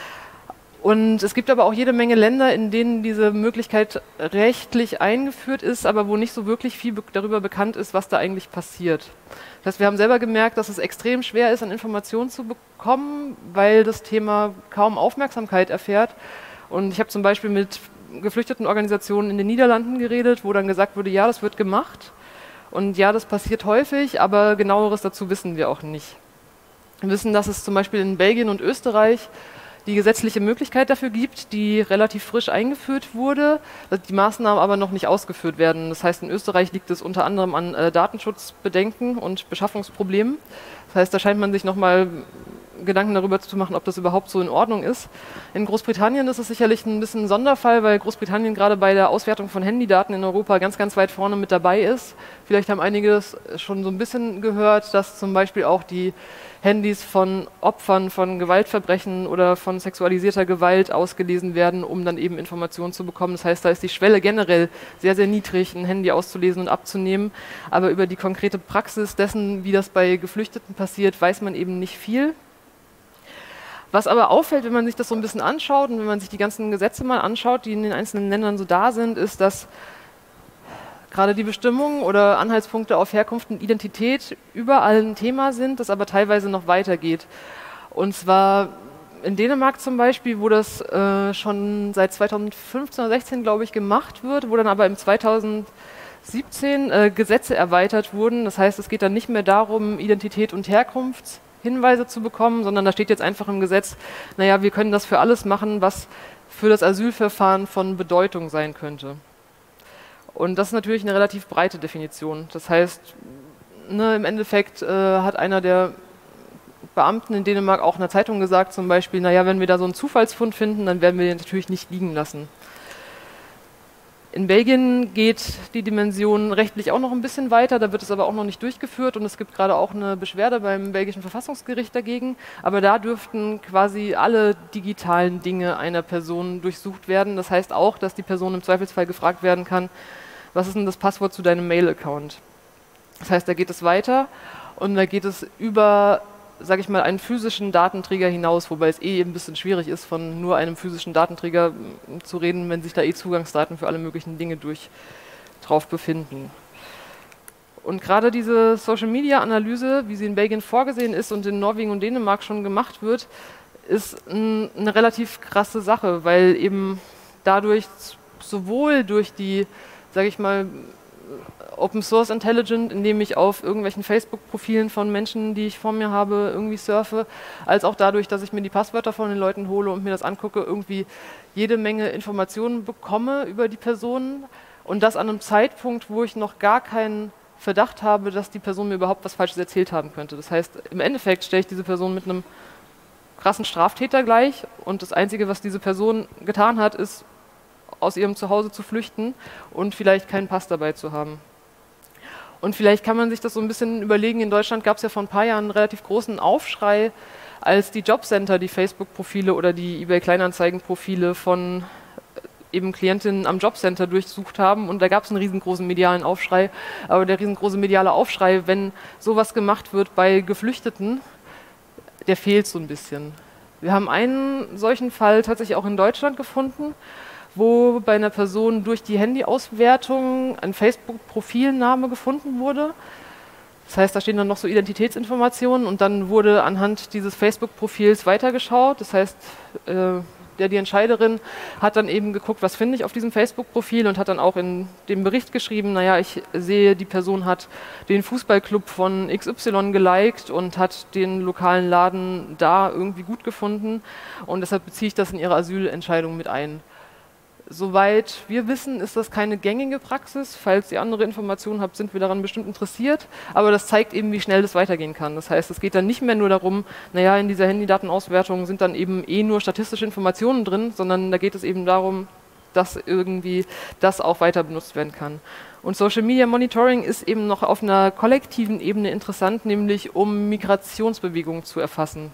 Und es gibt aber auch jede Menge Länder, in denen diese Möglichkeit rechtlich eingeführt ist, aber wo nicht so wirklich viel darüber bekannt ist, was da eigentlich passiert. Das heißt, wir haben selber gemerkt, dass es extrem schwer ist, an Informationen zu bekommen, weil das Thema kaum Aufmerksamkeit erfährt. Und ich habe zum Beispiel mit geflüchteten Organisationen in den Niederlanden geredet, wo dann gesagt wurde, ja, das wird gemacht und ja, das passiert häufig, aber genaueres dazu wissen wir auch nicht. Wir wissen, dass es zum Beispiel in Belgien und Österreich die gesetzliche Möglichkeit dafür gibt, die relativ frisch eingeführt wurde, dass die Maßnahmen aber noch nicht ausgeführt werden. Das heißt, in Österreich liegt es unter anderem an Datenschutzbedenken und Beschaffungsproblemen. Das heißt, da scheint man sich nochmal Gedanken darüber zu machen, ob das überhaupt so in Ordnung ist. In Großbritannien ist es sicherlich ein bisschen ein Sonderfall, weil Großbritannien gerade bei der Auswertung von Handydaten in Europa ganz, ganz weit vorne mit dabei ist. Vielleicht haben einige das schon so ein bisschen gehört, dass zum Beispiel auch die Handys von Opfern von Gewaltverbrechen oder von sexualisierter Gewalt ausgelesen werden, um dann eben Informationen zu bekommen. Das heißt, da ist die Schwelle generell sehr, sehr niedrig, ein Handy auszulesen und abzunehmen. Aber über die konkrete Praxis dessen, wie das bei Geflüchteten passiert, weiß man eben nicht viel. Was aber auffällt, wenn man sich das so ein bisschen anschaut und wenn man sich die ganzen Gesetze mal anschaut, die in den einzelnen Ländern so da sind, ist, dass gerade die Bestimmungen oder Anhaltspunkte auf Herkunft und Identität überall ein Thema sind, das aber teilweise noch weitergeht. Und zwar in Dänemark zum Beispiel, wo das schon seit 2015 oder 2016, glaube ich, gemacht wird, wo dann aber im 2017 Gesetze erweitert wurden. Das heißt, es geht dann nicht mehr darum, Identität und Herkunftshinweise zu bekommen, sondern da steht jetzt einfach im Gesetz, naja, wir können das für alles machen, was für das Asylverfahren von Bedeutung sein könnte. Und das ist natürlich eine relativ breite Definition. Das heißt, im Endeffekt hat einer der Beamten in Dänemark auch in der Zeitung gesagt, zum Beispiel, naja, wenn wir da so einen Zufallsfund finden, dann werden wir den natürlich nicht liegen lassen. In Belgien geht die Dimension rechtlich auch noch ein bisschen weiter, da wird es aber auch noch nicht durchgeführt und es gibt gerade auch eine Beschwerde beim belgischen Verfassungsgericht dagegen, aber da dürften quasi alle digitalen Dinge einer Person durchsucht werden. Das heißt auch, dass die Person im Zweifelsfall gefragt werden kann, was ist denn das Passwort zu deinem Mail-Account? Das heißt, da geht es weiter Und da geht es über, sage ich mal, einen physischen Datenträger hinaus, wobei es ein bisschen schwierig ist, von nur einem physischen Datenträger zu reden, wenn sich da Zugangsdaten für alle möglichen Dinge drauf befinden. Und gerade diese Social-Media-Analyse, wie sie in Belgien vorgesehen ist und in Norwegen und Dänemark schon gemacht wird, ist eine relativ krasse Sache, weil eben dadurch sowohl durch die, sage ich mal, Open Source Intelligent, indem ich auf irgendwelchen Facebook-Profilen von Menschen, die ich vor mir habe, irgendwie surfe, als auch dadurch, dass ich mir die Passwörter von den Leuten hole und mir das angucke, irgendwie jede Menge Informationen bekomme über die Personen und das an einem Zeitpunkt, wo ich noch gar keinen Verdacht habe, dass die Person mir überhaupt was Falsches erzählt haben könnte. Das heißt, im Endeffekt stelle ich diese Person mit einem krassen Straftäter gleich und das Einzige, was diese Person getan hat, ist, aus ihrem Zuhause zu flüchten und vielleicht keinen Pass dabei zu haben. Und vielleicht kann man sich das so ein bisschen überlegen, in Deutschland gab es ja vor ein paar Jahren einen relativ großen Aufschrei, als die Jobcenter die Facebook-Profile oder die eBay-Kleinanzeigen-Profile von eben Klientinnen am Jobcenter durchsucht haben und da gab es einen riesengroßen medialen Aufschrei, aber der riesengroße mediale Aufschrei, wenn sowas gemacht wird bei Geflüchteten, der fehlt so ein bisschen. Wir haben einen solchen Fall tatsächlich auch in Deutschland gefunden, wo bei einer Person durch die Handyauswertung ein Facebook-Profilname gefunden wurde. Das heißt, da stehen dann noch so Identitätsinformationen und dann wurde anhand dieses Facebook-Profils weitergeschaut. Das heißt, die Entscheiderin hat dann eben geguckt, was finde ich auf diesem Facebook-Profil und hat dann auch in dem Bericht geschrieben, naja, ich sehe, die Person hat den Fußballclub von XY geliked und hat den lokalen Laden da irgendwie gut gefunden und deshalb beziehe ich das in ihre Asylentscheidung mit ein. Soweit wir wissen, ist das keine gängige Praxis. Falls ihr andere Informationen habt, sind wir daran bestimmt interessiert. Aber das zeigt eben, wie schnell das weitergehen kann. Das heißt, es geht dann nicht mehr nur darum, naja, in dieser Handydatenauswertung sind dann eben nur statistische Informationen drin, sondern da geht es eben darum, dass irgendwie das auch weiter benutzt werden kann. Und Social Media Monitoring ist eben noch auf einer kollektiven Ebene interessant, nämlich um Migrationsbewegungen zu erfassen.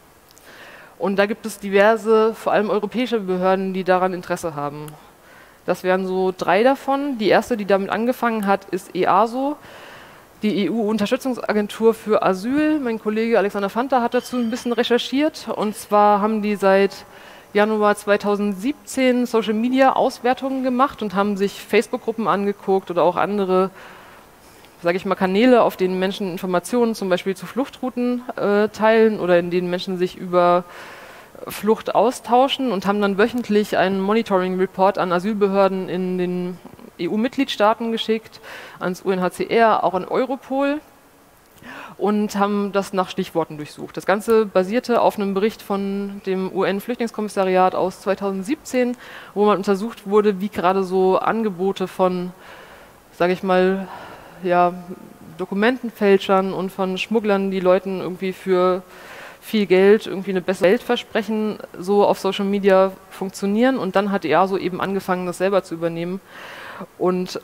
Und da gibt es diverse, vor allem europäische Behörden, die daran Interesse haben. Das wären so 3 davon. Die erste, die damit angefangen hat, ist EASO, die EU-Unterstützungsagentur für Asyl. Mein Kollege Alexander Fanta hat dazu ein bisschen recherchiert. Und zwar haben die seit Januar 2017 Social-Media-Auswertungen gemacht und haben sich Facebook-Gruppen angeguckt oder auch andere, sage ich mal, Kanäle, auf denen Menschen Informationen zum Beispiel zu Fluchtrouten teilen oder in denen Menschen sich über Flucht austauschen und haben dann wöchentlich einen Monitoring-Report an Asylbehörden in den EU-Mitgliedstaaten geschickt, ans UNHCR, auch an Europol und haben das nach Stichworten durchsucht. Das Ganze basierte auf einem Bericht von dem UN-Flüchtlingskommissariat aus 2017, wo mal untersucht wurde, wie gerade so Angebote von, sage ich mal, ja, Dokumentenfälschern und von Schmugglern, die Leuten irgendwie für viel Geld irgendwie eine bessere Welt versprechen, so auf Social Media funktionieren. Und dann hat EASO eben angefangen, das selber zu übernehmen und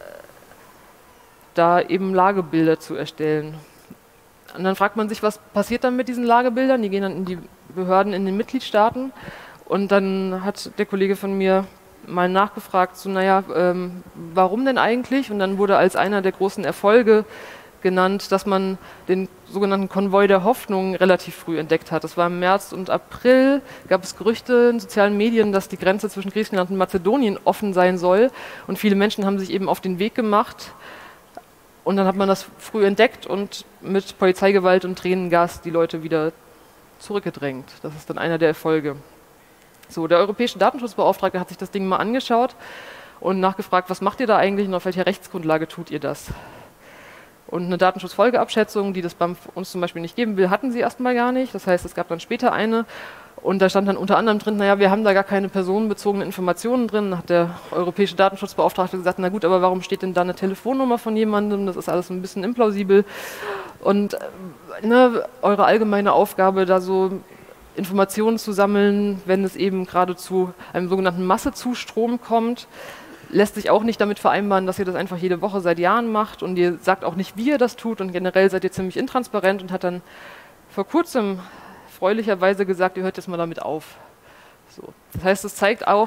da eben Lagebilder zu erstellen. Und dann fragt man sich, was passiert dann mit diesen Lagebildern? Die gehen dann in die Behörden in den Mitgliedstaaten und dann hat der Kollege von mir mal nachgefragt, so naja, warum denn eigentlich? Und dann wurde als einer der großen Erfolge genannt, dass man den sogenannten Konvoi der Hoffnung relativ früh entdeckt hat. Das war im März und April, gab es Gerüchte in sozialen Medien, dass die Grenze zwischen Griechenland und Mazedonien offen sein soll und viele Menschen haben sich eben auf den Weg gemacht und dann hat man das früh entdeckt und mit Polizeigewalt und Tränengas die Leute wieder zurückgedrängt. Das ist dann einer der Erfolge. So, der europäische Datenschutzbeauftragte hat sich das Ding mal angeschaut und nachgefragt, was macht ihr da eigentlich und auf welcher Rechtsgrundlage tut ihr das? Und eine Datenschutzfolgeabschätzung, die das BAMF uns zum Beispiel nicht geben will, hatten sie erstmal gar nicht. Das heißt, es gab dann später eine und da stand dann unter anderem drin, naja, wir haben da gar keine personenbezogenen Informationen drin. Da hat der europäische Datenschutzbeauftragte gesagt, na gut, aber warum steht denn da eine Telefonnummer von jemandem? Das ist alles ein bisschen implausibel. Und eure allgemeine Aufgabe, da so Informationen zu sammeln, wenn es eben gerade zu einem sogenannten Massezustrom kommt, lässt sich auch nicht damit vereinbaren, dass ihr das einfach jede Woche seit Jahren macht und ihr sagt auch nicht, wie ihr das tut und generell seid ihr ziemlich intransparent und hat dann vor kurzem erfreulicherweise gesagt, ihr hört jetzt mal damit auf. So. Das heißt, es zeigt auch,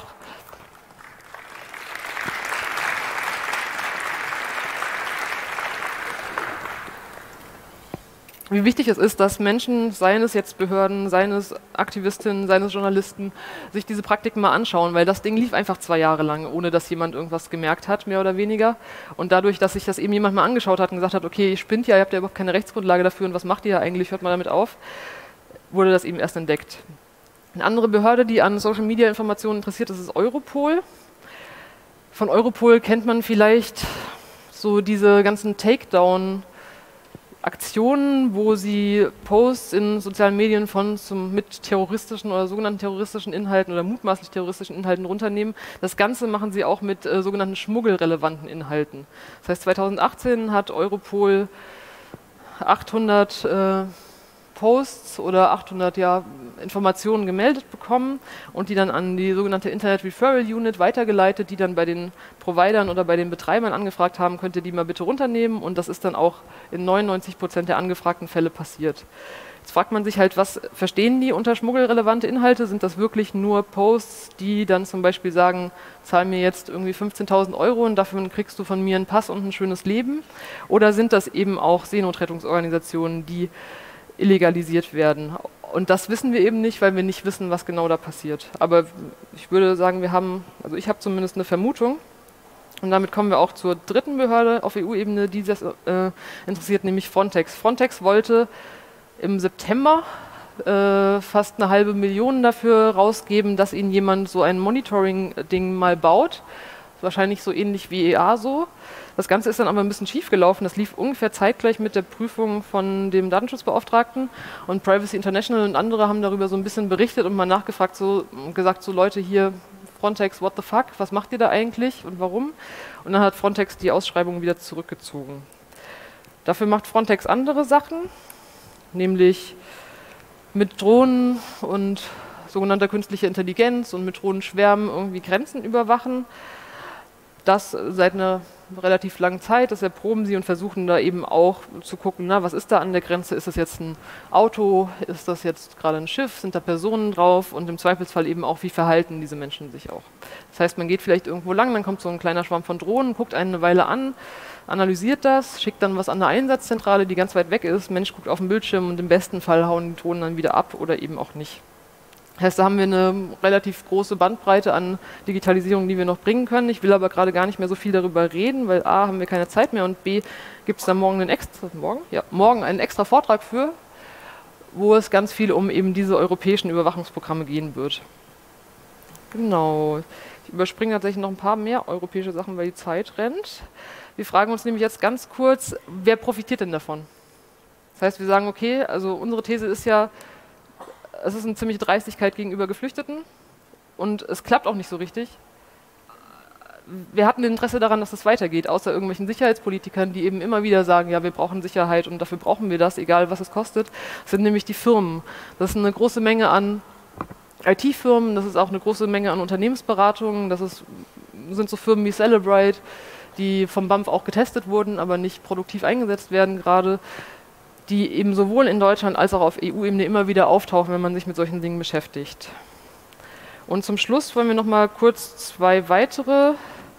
wie wichtig es ist, dass Menschen, seien es jetzt Behörden, seien es Aktivistinnen, seien es Journalisten, sich diese Praktiken mal anschauen, weil das Ding lief einfach 2 Jahre lang, ohne dass jemand irgendwas gemerkt hat, mehr oder weniger. Und dadurch, dass sich das eben jemand mal angeschaut hat und gesagt hat, okay, ihr spinnt ja, ihr habt ja überhaupt keine Rechtsgrundlage dafür und was macht ihr ja eigentlich, hört mal damit auf, wurde das eben erst entdeckt. Eine andere Behörde, die an Social-Media-Informationen interessiert ist, ist Europol. Von Europol kennt man vielleicht so diese ganzen Takedown-Aktionen, wo sie Posts in sozialen Medien mit terroristischen oder sogenannten terroristischen Inhalten oder mutmaßlich terroristischen Inhalten runternehmen. Das Ganze machen sie auch mit sogenannten schmuggelrelevanten Inhalten. Das heißt, 2018 hat Europol 800 Posts oder 800 Informationen gemeldet bekommen und die dann an die sogenannte Internet Referral Unit weitergeleitet, die dann bei den Providern oder bei den Betreibern angefragt haben, könnt ihr die mal bitte runternehmen, und das ist dann auch in 99% der angefragten Fälle passiert. Jetzt fragt man sich halt, was verstehen die unter schmuggelrelevante Inhalte? Sind das wirklich nur Posts, die dann zum Beispiel sagen, zahl mir jetzt irgendwie 15.000 € und dafür kriegst du von mir einen Pass und ein schönes Leben? Oder sind das eben auch Seenotrettungsorganisationen, die illegalisiert werden? Und das wissen wir eben nicht, weil wir nicht wissen, was genau da passiert. Aber ich würde sagen, ich habe zumindest eine Vermutung. Und damit kommen wir auch zur dritten Behörde auf EU-Ebene, die das interessiert, nämlich Frontex. Frontex wollte im September fast 500.000 dafür rausgeben, dass ihnen jemand so ein Monitoring-Ding mal baut. Wahrscheinlich so ähnlich wie EASO. Das Ganze ist dann aber ein bisschen schief gelaufen. Das lief ungefähr zeitgleich mit der Prüfung von dem Datenschutzbeauftragten, und Privacy International und andere haben darüber so ein bisschen berichtet und mal nachgefragt, gesagt, so Leute hier, Frontex, what the fuck, was macht ihr da eigentlich und warum? Und dann hat Frontex die Ausschreibung wieder zurückgezogen. Dafür macht Frontex andere Sachen, nämlich mit Drohnen und sogenannter künstlicher Intelligenz und mit Drohnenschwärmen irgendwie Grenzen überwachen. Das seit einer relativ langen Zeit, das erproben sie und versuchen da eben auch zu gucken, was ist da an der Grenze, ist das jetzt ein Auto, ist das jetzt gerade ein Schiff, sind da Personen drauf, und im Zweifelsfall eben auch, wie verhalten diese Menschen sich auch. Das heißt, man geht vielleicht irgendwo lang, dann kommt so ein kleiner Schwarm von Drohnen, guckt einen eine Weile an, analysiert das, schickt dann was an eine Einsatzzentrale, die ganz weit weg ist, Mensch guckt auf den Bildschirm und im besten Fall hauen die Drohnen dann wieder ab oder eben auch nicht. Das heißt, da haben wir eine relativ große Bandbreite an Digitalisierung, die wir noch bringen können. Ich will aber gerade gar nicht mehr so viel darüber reden, weil A, haben wir keine Zeit mehr, und B, gibt es da morgen einen extra Vortrag für, wo es ganz viel um eben diese europäischen Überwachungsprogramme gehen wird. Genau. Ich überspringe tatsächlich noch ein paar mehr europäische Sachen, weil die Zeit rennt. Wir fragen uns nämlich jetzt ganz kurz, wer profitiert denn davon? Das heißt, wir sagen, okay, also unsere These ist ja, es ist eine ziemliche Dreistigkeit gegenüber Geflüchteten und es klappt auch nicht so richtig. Wir hatten Interesse daran, dass das weitergeht, außer irgendwelchen Sicherheitspolitikern, die eben immer wieder sagen, ja, wir brauchen Sicherheit und dafür brauchen wir das, egal was es kostet. Das sind nämlich die Firmen. Das ist eine große Menge an IT-Firmen, das ist auch eine große Menge an Unternehmensberatungen, sind so Firmen wie Celebrite, die vom BAMF auch getestet wurden, aber nicht produktiv eingesetzt werden gerade, die eben sowohl in Deutschland als auch auf EU-Ebene immer wieder auftauchen, wenn man sich mit solchen Dingen beschäftigt. Und zum Schluss wollen wir noch mal kurz 2 weitere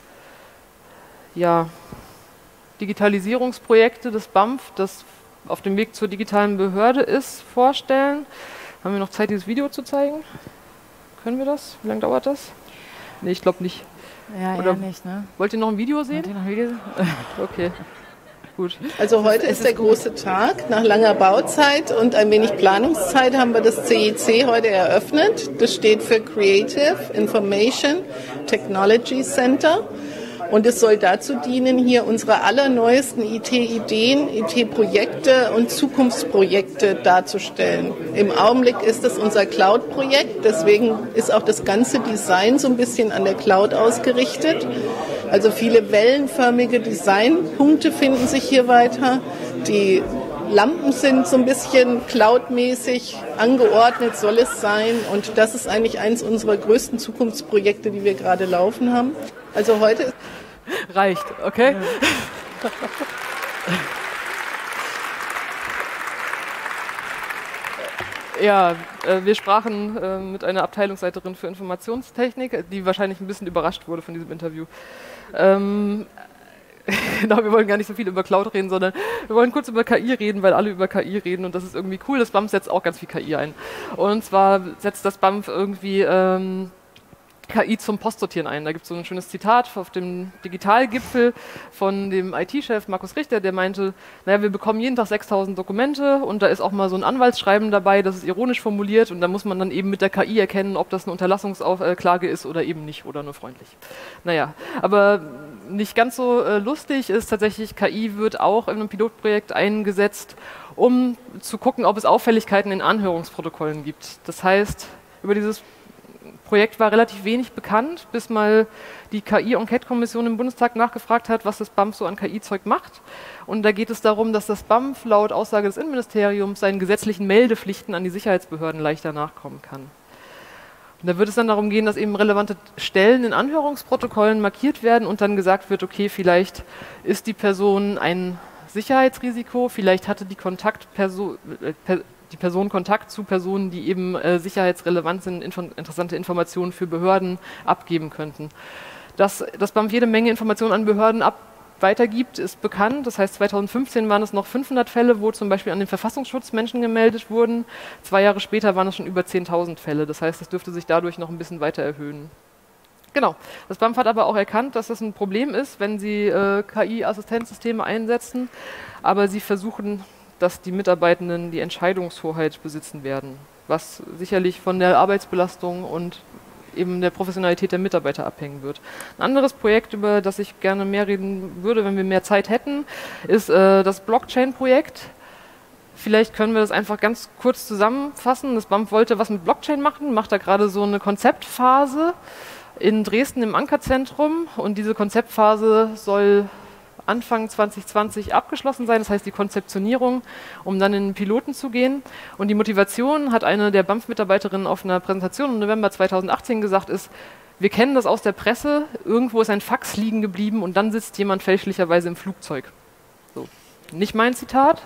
Digitalisierungsprojekte des BAMF, das auf dem Weg zur digitalen Behörde ist, vorstellen. Haben wir noch Zeit, dieses Video zu zeigen? Können wir das? Wie lange dauert das? Nee, ich glaube nicht. Ja, oder nicht, ne? Wollt ihr noch ein Video sehen? Wollt ihr noch ein Video sehen? Okay. Gut. Also heute ist der große Tag. Nach langer Bauzeit und ein wenig Planungszeit haben wir das CIC heute eröffnet. Das steht für Creative Information Technology Center. Und es soll dazu dienen, hier unsere allerneuesten IT-Ideen, IT-Projekte und Zukunftsprojekte darzustellen. Im Augenblick ist es unser Cloud-Projekt, deswegen ist auch das ganze Design so ein bisschen an der Cloud ausgerichtet. Also viele wellenförmige Designpunkte finden sich hier weiter. Die Lampen sind so ein bisschen cloudmäßig angeordnet, soll es sein. Und das ist eigentlich eines unserer größten Zukunftsprojekte, die wir gerade laufen haben. Also heute reicht, okay? Ja, wir sprachen mit einer Abteilungsleiterin für Informationstechnik, die wahrscheinlich ein bisschen überrascht wurde von diesem Interview. Genau, wir wollen gar nicht so viel über Cloud reden, sondern wir wollen kurz über KI reden, weil alle über KI reden und das ist irgendwie cool. Das BAMF setzt auch ganz viel KI ein. Und zwar setzt das BAMF irgendwie KI zum Postsortieren ein. Da gibt es so ein schönes Zitat auf dem Digitalgipfel von dem IT-Chef Markus Richter, der meinte, naja, wir bekommen jeden Tag 6000 Dokumente und da ist auch mal so ein Anwaltsschreiben dabei, das ist ironisch formuliert und da muss man dann eben mit der KI erkennen, ob das eine Unterlassungsklage ist oder eben nicht oder nur freundlich. Naja, aber nicht ganz so lustig ist tatsächlich, KI wird auch in einem Pilotprojekt eingesetzt, um zu gucken, ob es Auffälligkeiten in Anhörungsprotokollen gibt. Das heißt, über dieses Projekt war relativ wenig bekannt, bis mal die KI-Enquete-Kommission im Bundestag nachgefragt hat, was das BAMF so an KI-Zeug macht. Und da geht es darum, dass das BAMF laut Aussage des Innenministeriums seinen gesetzlichen Meldepflichten an die Sicherheitsbehörden leichter nachkommen kann. Und da wird es dann darum gehen, dass eben relevante Stellen in Anhörungsprotokollen markiert werden und dann gesagt wird, okay, vielleicht ist die Person ein Sicherheitsrisiko, vielleicht hatte die Person Kontakt zu Personen, die eben sicherheitsrelevant sind, interessante Informationen für Behörden abgeben könnten. Dass das BAMF jede Menge Informationen an Behörden weitergibt, ist bekannt. Das heißt, 2015 waren es noch 500 Fälle, wo zum Beispiel an den Verfassungsschutz Menschen gemeldet wurden. 2 Jahre später waren es schon über 10.000 Fälle. Das heißt, das dürfte sich dadurch noch ein bisschen weiter erhöhen. Genau. Das BAMF hat aber auch erkannt, dass das ein Problem ist, wenn sie KI-Assistenzsysteme einsetzen, aber sie versuchen, dass die Mitarbeitenden die Entscheidungshoheit besitzen werden, was sicherlich von der Arbeitsbelastung und eben der Professionalität der Mitarbeiter abhängen wird. Ein anderes Projekt, über das ich gerne mehr reden würde, wenn wir mehr Zeit hätten, ist das Blockchain-Projekt. Vielleicht können wir das einfach ganz kurz zusammenfassen. Das BAMF wollte was mit Blockchain machen, macht da gerade so eine Konzeptphase in Dresden im Ankerzentrum und diese Konzeptphase soll Anfang 2020 abgeschlossen sein, das heißt die Konzeptionierung, um dann in den Piloten zu gehen. Und die Motivation, hat eine der BAMF-Mitarbeiterinnen auf einer Präsentation im November 2018 gesagt, ist, wir kennen das aus der Presse, irgendwo ist ein Fax liegen geblieben und dann sitzt jemand fälschlicherweise im Flugzeug. So. Nicht mein Zitat.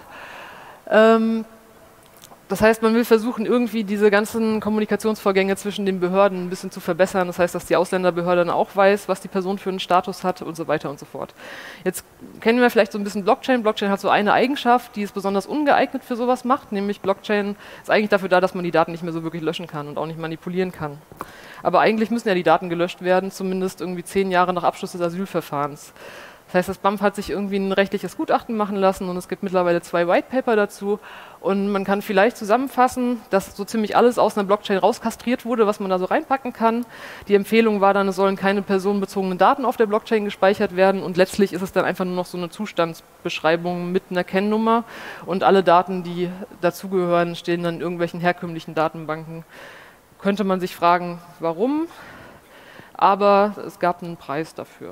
Das heißt, man will versuchen, irgendwie diese ganzen Kommunikationsvorgänge zwischen den Behörden ein bisschen zu verbessern. Das heißt, dass die Ausländerbehörde dann auch weiß, was die Person für einen Status hat und so weiter und so fort. Jetzt kennen wir vielleicht so ein bisschen Blockchain. Blockchain hat so eine Eigenschaft, die es besonders ungeeignet für sowas macht, nämlich Blockchain ist eigentlich dafür da, dass man die Daten nicht mehr so wirklich löschen kann und auch nicht manipulieren kann. Aber eigentlich müssen ja die Daten gelöscht werden, zumindest irgendwie 10 Jahre nach Abschluss des Asylverfahrens. Das heißt, das BAMF hat sich irgendwie ein rechtliches Gutachten machen lassen und es gibt mittlerweile 2 White Paper dazu. Und man kann vielleicht zusammenfassen, dass so ziemlich alles aus einer Blockchain rauskastriert wurde, was man da so reinpacken kann. Die Empfehlung war dann, es sollen keine personenbezogenen Daten auf der Blockchain gespeichert werden und letztlich ist es dann einfach nur noch so eine Zustandsbeschreibung mit einer Kennnummer und alle Daten, die dazugehören, stehen dann in irgendwelchen herkömmlichen Datenbanken. Könnte man sich fragen, warum? Aber es gab einen Preis dafür.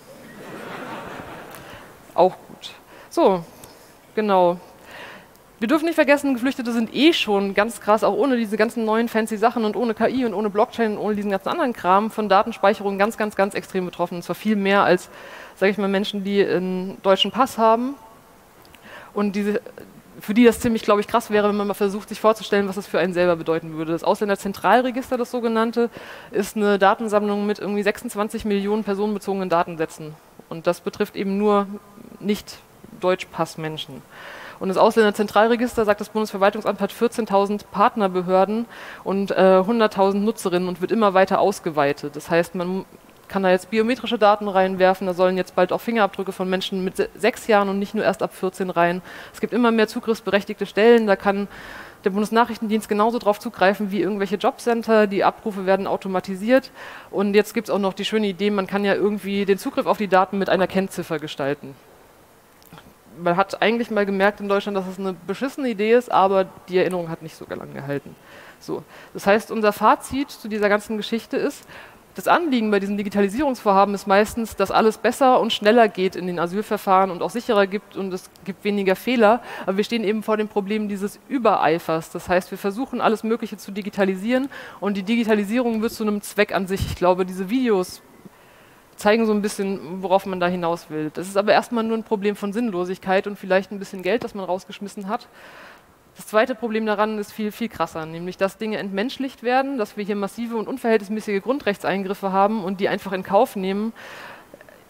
Auch gut. So, genau. Wir dürfen nicht vergessen, Geflüchtete sind schon ganz krass, auch ohne diese ganzen neuen fancy Sachen und ohne KI und ohne Blockchain und ohne diesen ganzen anderen Kram von Datenspeicherung ganz extrem betroffen. Und zwar viel mehr als, sage ich mal, Menschen, die einen deutschen Pass haben. Und für die das ziemlich, glaube ich, krass wäre, wenn man mal versucht, sich vorzustellen, was das für einen selber bedeuten würde. Das Ausländerzentralregister, das sogenannte, ist eine Datensammlung mit irgendwie 26 Millionen personenbezogenen Datensätzen. Und das betrifft eben nur nicht Deutschpassmenschen. Und das Ausländerzentralregister, sagt das Bundesverwaltungsamt, hat 14.000 Partnerbehörden und 100.000 Nutzerinnen und wird immer weiter ausgeweitet. Das heißt, man kann da jetzt biometrische Daten reinwerfen, da sollen jetzt bald auch Fingerabdrücke von Menschen mit 6 Jahren und nicht nur erst ab 14 rein. Es gibt immer mehr zugriffsberechtigte Stellen, da kann der Bundesnachrichtendienst genauso drauf zugreifen wie irgendwelche Jobcenter, die Abrufe werden automatisiert und jetzt gibt es auch noch die schöne Idee, man kann ja irgendwie den Zugriff auf die Daten mit einer Kennziffer gestalten. Man hat eigentlich mal gemerkt in Deutschland, dass es eine beschissene Idee ist, aber die Erinnerung hat nicht so lange gehalten. So. Das heißt, unser Fazit zu dieser ganzen Geschichte ist, das Anliegen bei diesen Digitalisierungsvorhaben ist meistens, dass alles besser und schneller geht in den Asylverfahren und auch sicherer gibt und es gibt weniger Fehler. Aber wir stehen eben vor dem Problem dieses Übereifers. Das heißt, wir versuchen alles Mögliche zu digitalisieren und die Digitalisierung wird zu einem Zweck an sich. Ich glaube, diese Videos zeigen so ein bisschen, worauf man da hinaus will. Das ist aber erstmal nur ein Problem von Sinnlosigkeit und vielleicht ein bisschen Geld, das man rausgeschmissen hat. Das zweite Problem daran ist viel krasser, nämlich dass Dinge entmenschlicht werden, dass wir hier massive und unverhältnismäßige Grundrechtseingriffe haben und die einfach in Kauf nehmen,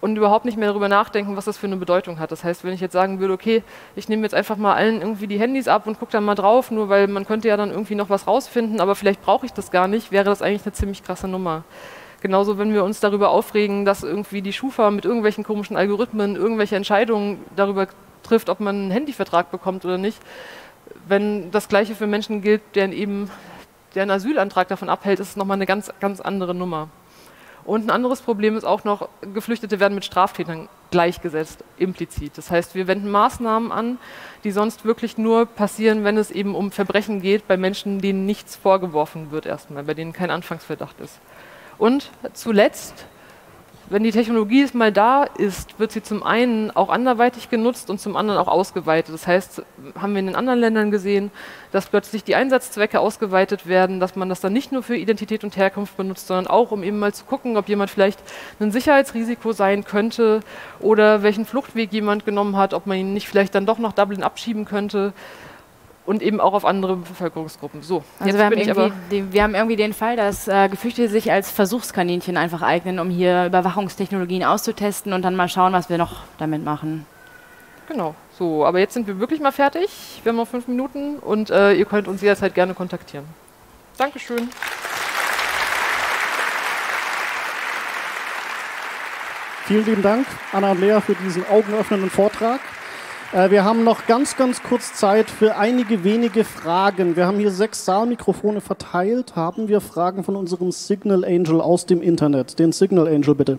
und überhaupt nicht mehr darüber nachdenken, was das für eine Bedeutung hat. Das heißt, wenn ich jetzt sagen würde, okay, ich nehme jetzt einfach mal allen irgendwie die Handys ab und gucke dann mal drauf, nur weil man könnte ja dann irgendwie noch was rausfinden, aber vielleicht brauche ich das gar nicht, wäre das eigentlich eine ziemlich krasse Nummer. Genauso, wenn wir uns darüber aufregen, dass irgendwie die Schufa mit irgendwelchen komischen Algorithmen irgendwelche Entscheidungen darüber trifft, ob man einen Handyvertrag bekommt oder nicht. Wenn das Gleiche für Menschen gilt, deren Asylantrag davon abhält, ist es nochmal eine ganz, ganz andere Nummer. Und ein anderes Problem ist auch noch, Geflüchtete werden mit Straftätern gleichgesetzt, implizit. Das heißt, wir wenden Maßnahmen an, die sonst wirklich nur passieren, wenn es eben um Verbrechen geht, bei Menschen, denen nichts vorgeworfen wird erstmal, bei denen kein Anfangsverdacht ist. Und zuletzt, wenn die Technologie mal da ist, wird sie zum einen auch anderweitig genutzt und zum anderen auch ausgeweitet. Das heißt, haben wir in den anderen Ländern gesehen, dass plötzlich die Einsatzzwecke ausgeweitet werden, dass man das dann nicht nur für Identität und Herkunft benutzt, sondern auch, um eben mal zu gucken, ob jemand vielleicht ein Sicherheitsrisiko sein könnte oder welchen Fluchtweg jemand genommen hat, ob man ihn nicht vielleicht dann doch nach Dublin abschieben könnte. Und eben auch auf andere Bevölkerungsgruppen. So, also wir haben irgendwie den Fall, dass Geflüchtete sich als Versuchskaninchen einfach eignen, um hier Überwachungstechnologien auszutesten und dann mal schauen, was wir noch damit machen. Genau, so, aber jetzt sind wir wirklich mal fertig. Wir haben noch 5 Minuten und ihr könnt uns jederzeit gerne kontaktieren. Dankeschön. Vielen lieben Dank, Anna und Lea, für diesen augenöffnenden Vortrag. Wir haben noch ganz kurz Zeit für einige wenige Fragen. Wir haben hier 6 Saalmikrofone verteilt. Haben wir Fragen von unserem Signal Angel aus dem Internet? Den Signal Angel bitte.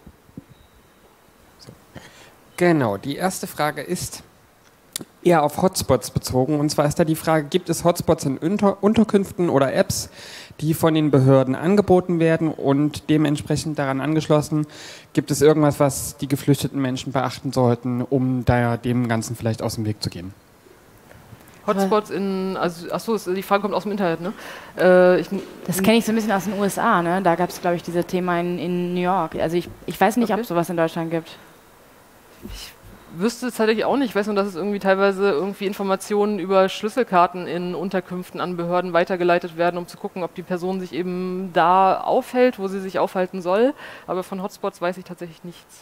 So. Genau, die erste Frage ist eher auf Hotspots bezogen. Und zwar ist da die Frage, gibt es Hotspots in Unterkünften oder Apps, die von den Behörden angeboten werden und dementsprechend daran angeschlossen, gibt es irgendwas, was die geflüchteten Menschen beachten sollten, um da dem Ganzen vielleicht aus dem Weg zu gehen? Hotspots achso, die Frage kommt aus dem Internet, ne? Das kenne ich so ein bisschen aus den USA, ne? Da gab es, glaube ich, dieses Thema in New York. Also ich weiß nicht, ob es sowas in Deutschland gibt. Ich wüsste es tatsächlich auch nicht. Ich weiß nur, dass es irgendwie teilweise Informationen über Schlüsselkarten in Unterkünften an Behörden weitergeleitet werden, um zu gucken, ob die Person sich eben da aufhält, wo sie sich aufhalten soll. Aber von Hotspots weiß ich tatsächlich nichts.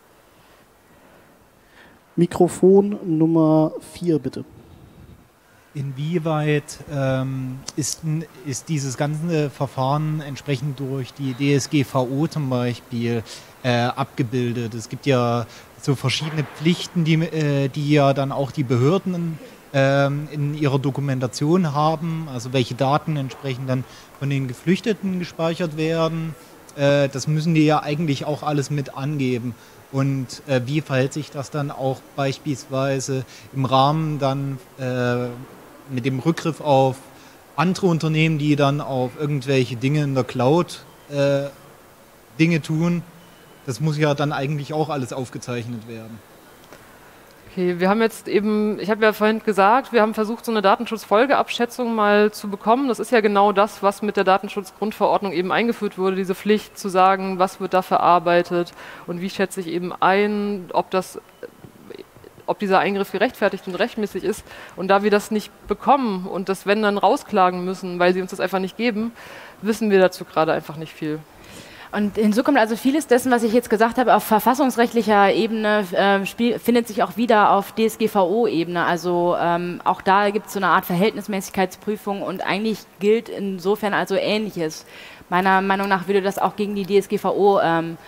Mikrofon Nummer 4, bitte. Inwieweit ist dieses ganze Verfahren entsprechend durch die DSGVO zum Beispiel abgebildet? Es gibt ja so verschiedene Pflichten, die ja dann auch die Behörden in ihrer Dokumentation haben, also welche Daten entsprechend dann von den Geflüchteten gespeichert werden. Das müssen die ja eigentlich auch alles mit angeben. Und wie verhält sich das dann auch beispielsweise im Rahmen dann mit dem Rückgriff auf andere Unternehmen, die dann auf irgendwelche Dinge in der Cloud Dinge tun? Das muss ja dann eigentlich auch alles aufgezeichnet werden. Okay, wir haben jetzt eben, ich habe ja vorhin gesagt, wir haben versucht, so eine Datenschutzfolgeabschätzung mal zu bekommen. Das ist ja genau das, was mit der Datenschutzgrundverordnung eben eingeführt wurde, diese Pflicht zu sagen, was wird da verarbeitet und wie schätze ich eben ein, ob dieser Eingriff gerechtfertigt und rechtmäßig ist. Und da wir das nicht bekommen und das wenn dann rausklagen müssen, weil sie uns das einfach nicht geben, wissen wir dazu gerade einfach nicht viel. Und hinzu kommt also vieles dessen, was ich jetzt gesagt habe, auf verfassungsrechtlicher Ebene findet sich auch wieder auf DSGVO-Ebene. Also auch da gibt es so eine Art Verhältnismäßigkeitsprüfung und eigentlich gilt insofern also Ähnliches. Meiner Meinung nach würde das auch gegen die DSGVO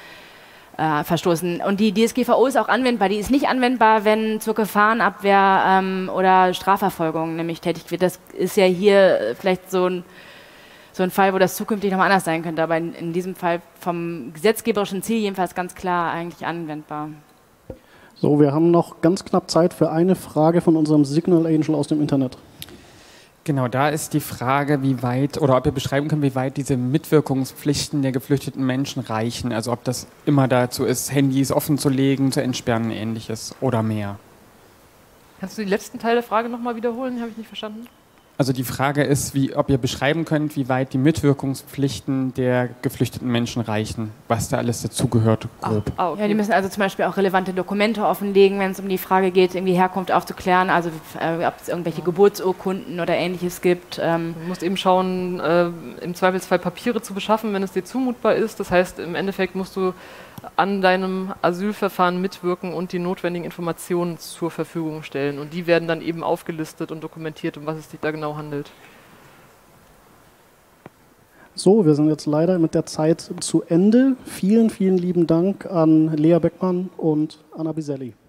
verstoßen. Und die DSGVO ist auch anwendbar. Die ist nicht anwendbar, wenn zur Gefahrenabwehr oder Strafverfolgung nämlich tätig wird. Das ist ja hier vielleicht so ein Fall, wo das zukünftig nochmal anders sein könnte, aber in diesem Fall vom gesetzgeberischen Ziel jedenfalls ganz klar eigentlich anwendbar. So, wir haben noch ganz knapp Zeit für eine Frage von unserem Signal Angel aus dem Internet. Genau, da ist die Frage, wie weit, oder ob wir beschreiben können, wie weit diese Mitwirkungspflichten der geflüchteten Menschen reichen. Also ob das immer dazu ist, Handys offen zu legen, zu entsperren, ähnliches oder mehr. Kannst du die letzten Teile der Frage nochmal wiederholen? Habe ich nicht verstanden. Also die Frage ist, ob ihr beschreiben könnt, wie weit die Mitwirkungspflichten der geflüchteten Menschen reichen, was da alles dazugehört, grob. Okay. Ja, die müssen also zum Beispiel auch relevante Dokumente offenlegen, wenn es um die Frage geht, irgendwie Herkunft aufzuklären, also ob es irgendwelche Geburtsurkunden oder Ähnliches gibt. Du musst eben schauen, im Zweifelsfall Papiere zu beschaffen, wenn es dir zumutbar ist. Das heißt, im Endeffekt musst du an deinem Asylverfahren mitwirken und die notwendigen Informationen zur Verfügung stellen. Und die werden dann eben aufgelistet und dokumentiert, um was es sich da genau handelt. So, wir sind jetzt leider mit der Zeit zu Ende. Vielen, vielen lieben Dank an Lea Beckmann und Anna Biselli.